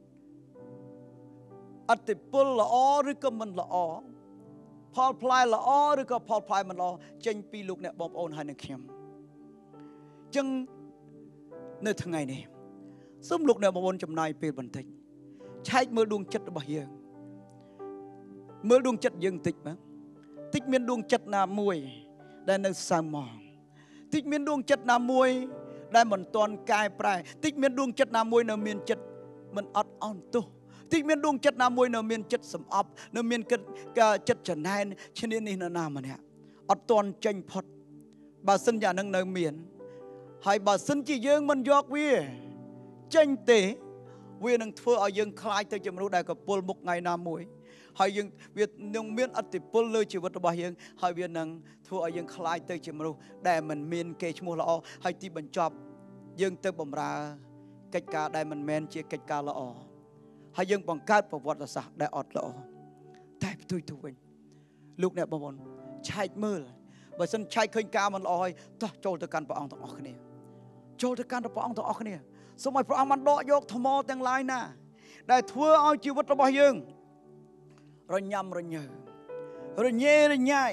ឥទ្ធិពលល្អឬក៏មិនល្អផលផ្លែល្អឬក៏ផលផ្លែមិនល្អចេញពីលោកអ្នកបងប្អូនហើយនឹងខ្ញុំអញ្ចឹងនៅថ្ងៃនេះសូមលោកអ្នកបងប្អូនចំណាយពេលបន្តិចឆែកមើលដួងចិត្តរបស់យើងមើលដួងចិត្តយើងតិចបាទតិចមានដួងចិត្តណាមួយដែលនៅសៅហ្មងតិចមានដួងចិត្តណាមួយដែលមិនទាន់កែប្រែតិចមានដួងចិត្តណាមួយនៅមានចិត្តមិនអត់អន់ទោសតិចមានដួងចិត្តណាមួយនៅមានចិត្តសំអប់នៅមានចិត្តចំណែនឈ្នានេះនរណាម្នាក់អត់ទាន់ចេញផុតបើសិនយ៉ាងនឹងនៅមានហើយបើសិនជាយើងមិនយកវាចេញទេវានឹងធ្វើឲ្យយើងคล้ายទៅជាមនុស្សដែលកពុលមុខថ្ងៃណាមួយហើយយើងវានឹងមានឥទ្ធិពលលើជីវិតរបស់យើងហើយវានឹងធ្វើឲ្យយើងคล้ายទៅជាមនុស្សដែលមិនមានកេរ្តិ៍ឈ្មោះល្អហើយទីបញ្ចប់យើងទៅបម្រើកិច្ចការដែលមិនមែនជាកិច្ចការល្អហើយយើងបង្កើតប្រវត្តិសាស្ត្រដែលអត់ល្អតែផ្ទុយទៅវិញលោកអ្នកបងប្អូនឆែកមើលបើសិនឆែកឃើញការមិនល្អហើយតោះចូលទៅកាន់ព្រះអង្គទាំងអស់គ្នាចូលទៅកាន់ព្រះអង្គទាំងអស់គ្នាសូមឲ្យព្រះអង្គបានដកយកថ្មទាំងឡាយណាដែលធ្វើឲ្យជីវិតរបស់យើងរញ៉ាំរញើរញ៉េរញ៉ៃ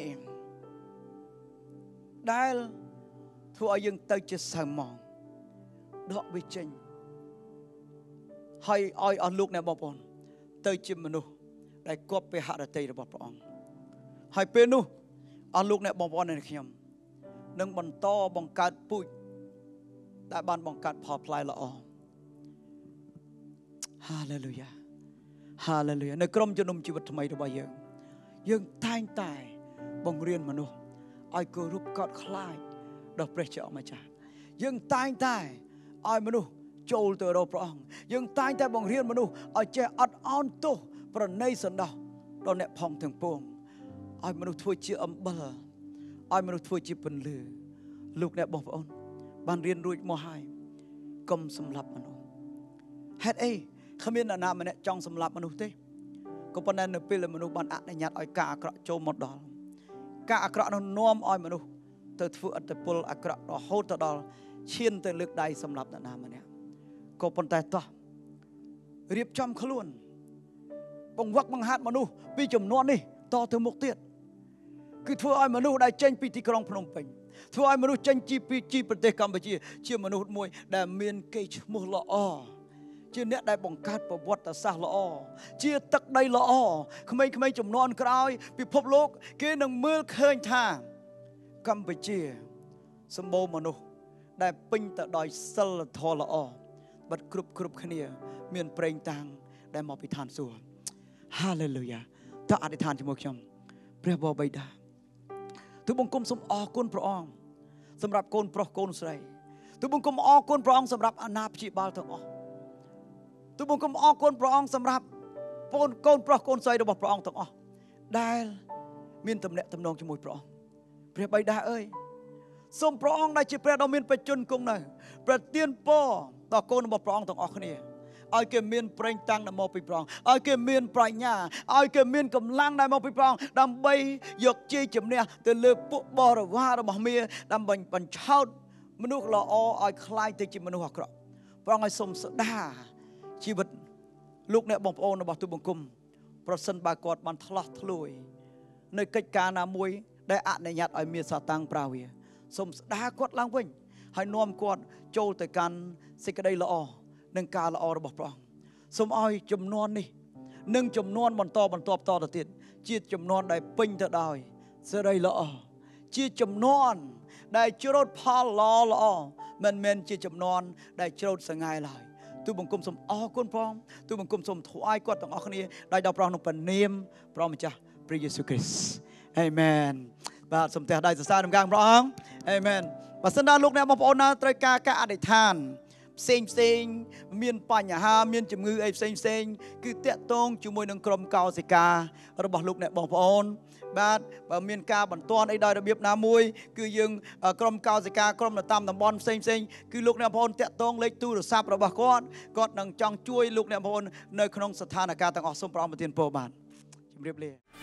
ដែលធ្វើឲ្យយើងទៅជាសៅហ្មងដកវាចេញហើយឲ្យអស់លោកអ្នកបងប្អូនទៅជាមនុស្សដែលគប់ពីហឫទ័យរបស់ព្រះអង្គហើយពេលនោះអស់លោកអ្នកបងប្អូននៃខ្ញុំនឹងបន្តបង្កើតពូជដែលបានបង្កើតផលផ្លែល្អហាឡេលូយ៉ាហាឡេលូយ៉ានៅក្រុមជំនុំជីវិតថ្មីរបស់យើងយើងតែងតែបង្រៀនមនុស្សឲ្យគោរពកោតខ្លាចដល់ព្រះជាអង្គម្ចាស់យើងតែងតែឲ្យមនុស្សចូលទៅរកព្រះអង្គយើងតែងតែបង្រៀនមនុស្សឲ្យចេះអត់ឱនទោសប្រណីសន្តោសដល់អ្នកផងទាំងពួងឲ្យមនុស្សធ្វើជាអំបិលឲ្យមនុស្សធ្វើជាពន្លឺលោកអ្នកបងប្អូនបានរៀនរួចមកហើយកុំសម្លាប់មនុស្សហេតុអីគ្មានអ្នកណាម្នាក់ចង់សម្លាប់មនុស្សទេក៏ប៉ុន្តែនៅពេលមនុស្សបានអនុញ្ញាតឲ្យការអាក្រក់ចូលមកដល់ការអាក្រក់នោះនាំឲ្យមនុស្សទៅធ្វើអត្តពលអាក្រក់រហូតទៅដល់ឈានទៅលើកដៃសម្លាប់អ្នកណាម្នាក់ក៏ប៉ុន្តែតោះរៀបចំខ្លួនបង្វឹកបង្ហាត់មនុស្សពីចំនួននេះតទៅមុខទៀតគឺធ្វើឲ្យមនុស្សដែលចេញពីទីក្រុងភ្នំពេញធ្វើឲ្យមនុស្សចេញពីពីពីប្រទេសកម្ពុជាជាមនុស្សមួយដែលមានកេរ្តិ៍ឈ្មោះល្អជាអ្នកដែលបង្កើតប្រវត្តិសាស្ត្រល្អជាទឹកដីល្អក្មេងៗចំនួនក្រោយពិភពលោកគេនឹងមើលឃើញថាកម្ពុជាសម្បូរមនុស្សដែលពេញទៅដោយសិលធម៌ល្អបិទគ្រប់គ្រប់គ្នាមានប្រេងតាំងដែលមកពីឋានសួគ៌ Hallelujah តើអធិដ្ឋានជាមួយខ្ញុំព្រះបបិតាទូបង្គំសូមអរគុណព្រះអង្គសម្រាប់កូនប្រុសកូនស្រីទូបង្គំអរគុណព្រះអង្គសម្រាប់អាណាព្យាបាលទាំងអស់ទូបង្គំអរគុណព្រះអង្គសម្រាប់កូនកូនប្រុសកូនស្រីរបស់ព្រះអង្គទាំងអស់ដែលមានទំនាក់ទំនងជាមួយព្រះអង្គព្រះបិតាអើយសូមព្រះអង្គដែលជាព្រះដ៏មានបច្ចុប្បន្នគង់នៅប្រទានពរដល់កូនរបស់ព្រះអង្គទាំងអស់គ្នាឲ្យគេមានប្រេងតាំងដែលមកពីព្រះអង្គឲ្យគេមានប្រាជ្ញាឲ្យគេមានកម្លាំងដែលមកពីព្រះអង្គដើម្បីយកជ័យជំនះទៅលើពួកបរិវាររបស់មារដើម្បីបញ្ឆោតមនុស្សល្អឲ្យคล้ายទៅជាមនុស្សអាក្រក់ព្រះអង្គឲ្យសូមស្ដារជីវិតលោកអ្នកបងប្អូនរបស់ទូបង្គំប្រសិនបើគាត់បានឆ្លោះធ្លួយនៅកិច្ចការណាមួយដែលអនុញ្ញាតឲ្យមានសាតាំងប្រាវាសូមស្ដារគាត់ឡើងវិញហើយនាំគាត់ចូលទៅកាន់សេចក្តីល្អនិងការល្អរបស់ព្រះអង្គសូមឲ្យចំនួននេះនិងចំនួនបន្តបន្តតទៅទៀតជាចំនួនដែលពេញទៅដោយសេរីល្អជាចំនួនដែលច្រូតផលល្អល្អមិនមែនជាចំនួនដែលច្រូតសង្ហែឡើយទូបង្គំសូមអរគុណព្រះអង្គទូបង្គំសូមថ្វាយគាត់ទាំងអស់គ្នាដោយដល់ព្រះក្នុងព្រះនាមព្រះម្ចាស់ព្រះយេស៊ូវគ្រីស្ទអាមែនបាទសូមទះដៃសរសើរដល់ព្រះអង្គអាមែនបើសិនដល់លោកអ្នកបងប្អូនណាត្រូវការការអធិដ្ឋានផ្សេងផ្សេងមានបញ្ហាមានជំងឺអីផ្សេងផ្សេងគឺតាក់ទងជាមួយនឹងក្រុមកោសិការបស់លោកអ្នកបងប្អូនបាទបើមានការបន្ទាន់អីដោយរបៀបណាមួយគឺយើងក្រុមកោសិកាក្រុមនៅតាមតំបន់ផ្សេងផ្សេងគឺលោកអ្នកបងប្អូនតាក់ទងលេខទូរស័ព្ទរបស់គាត់គាត់នឹងចង់ជួយលោកអ្នកបងប្អូននៅក្នុងស្ថានភាពទាំងអស់សូមព្រះអង្គប្រទានពរបាទជម្រាបលា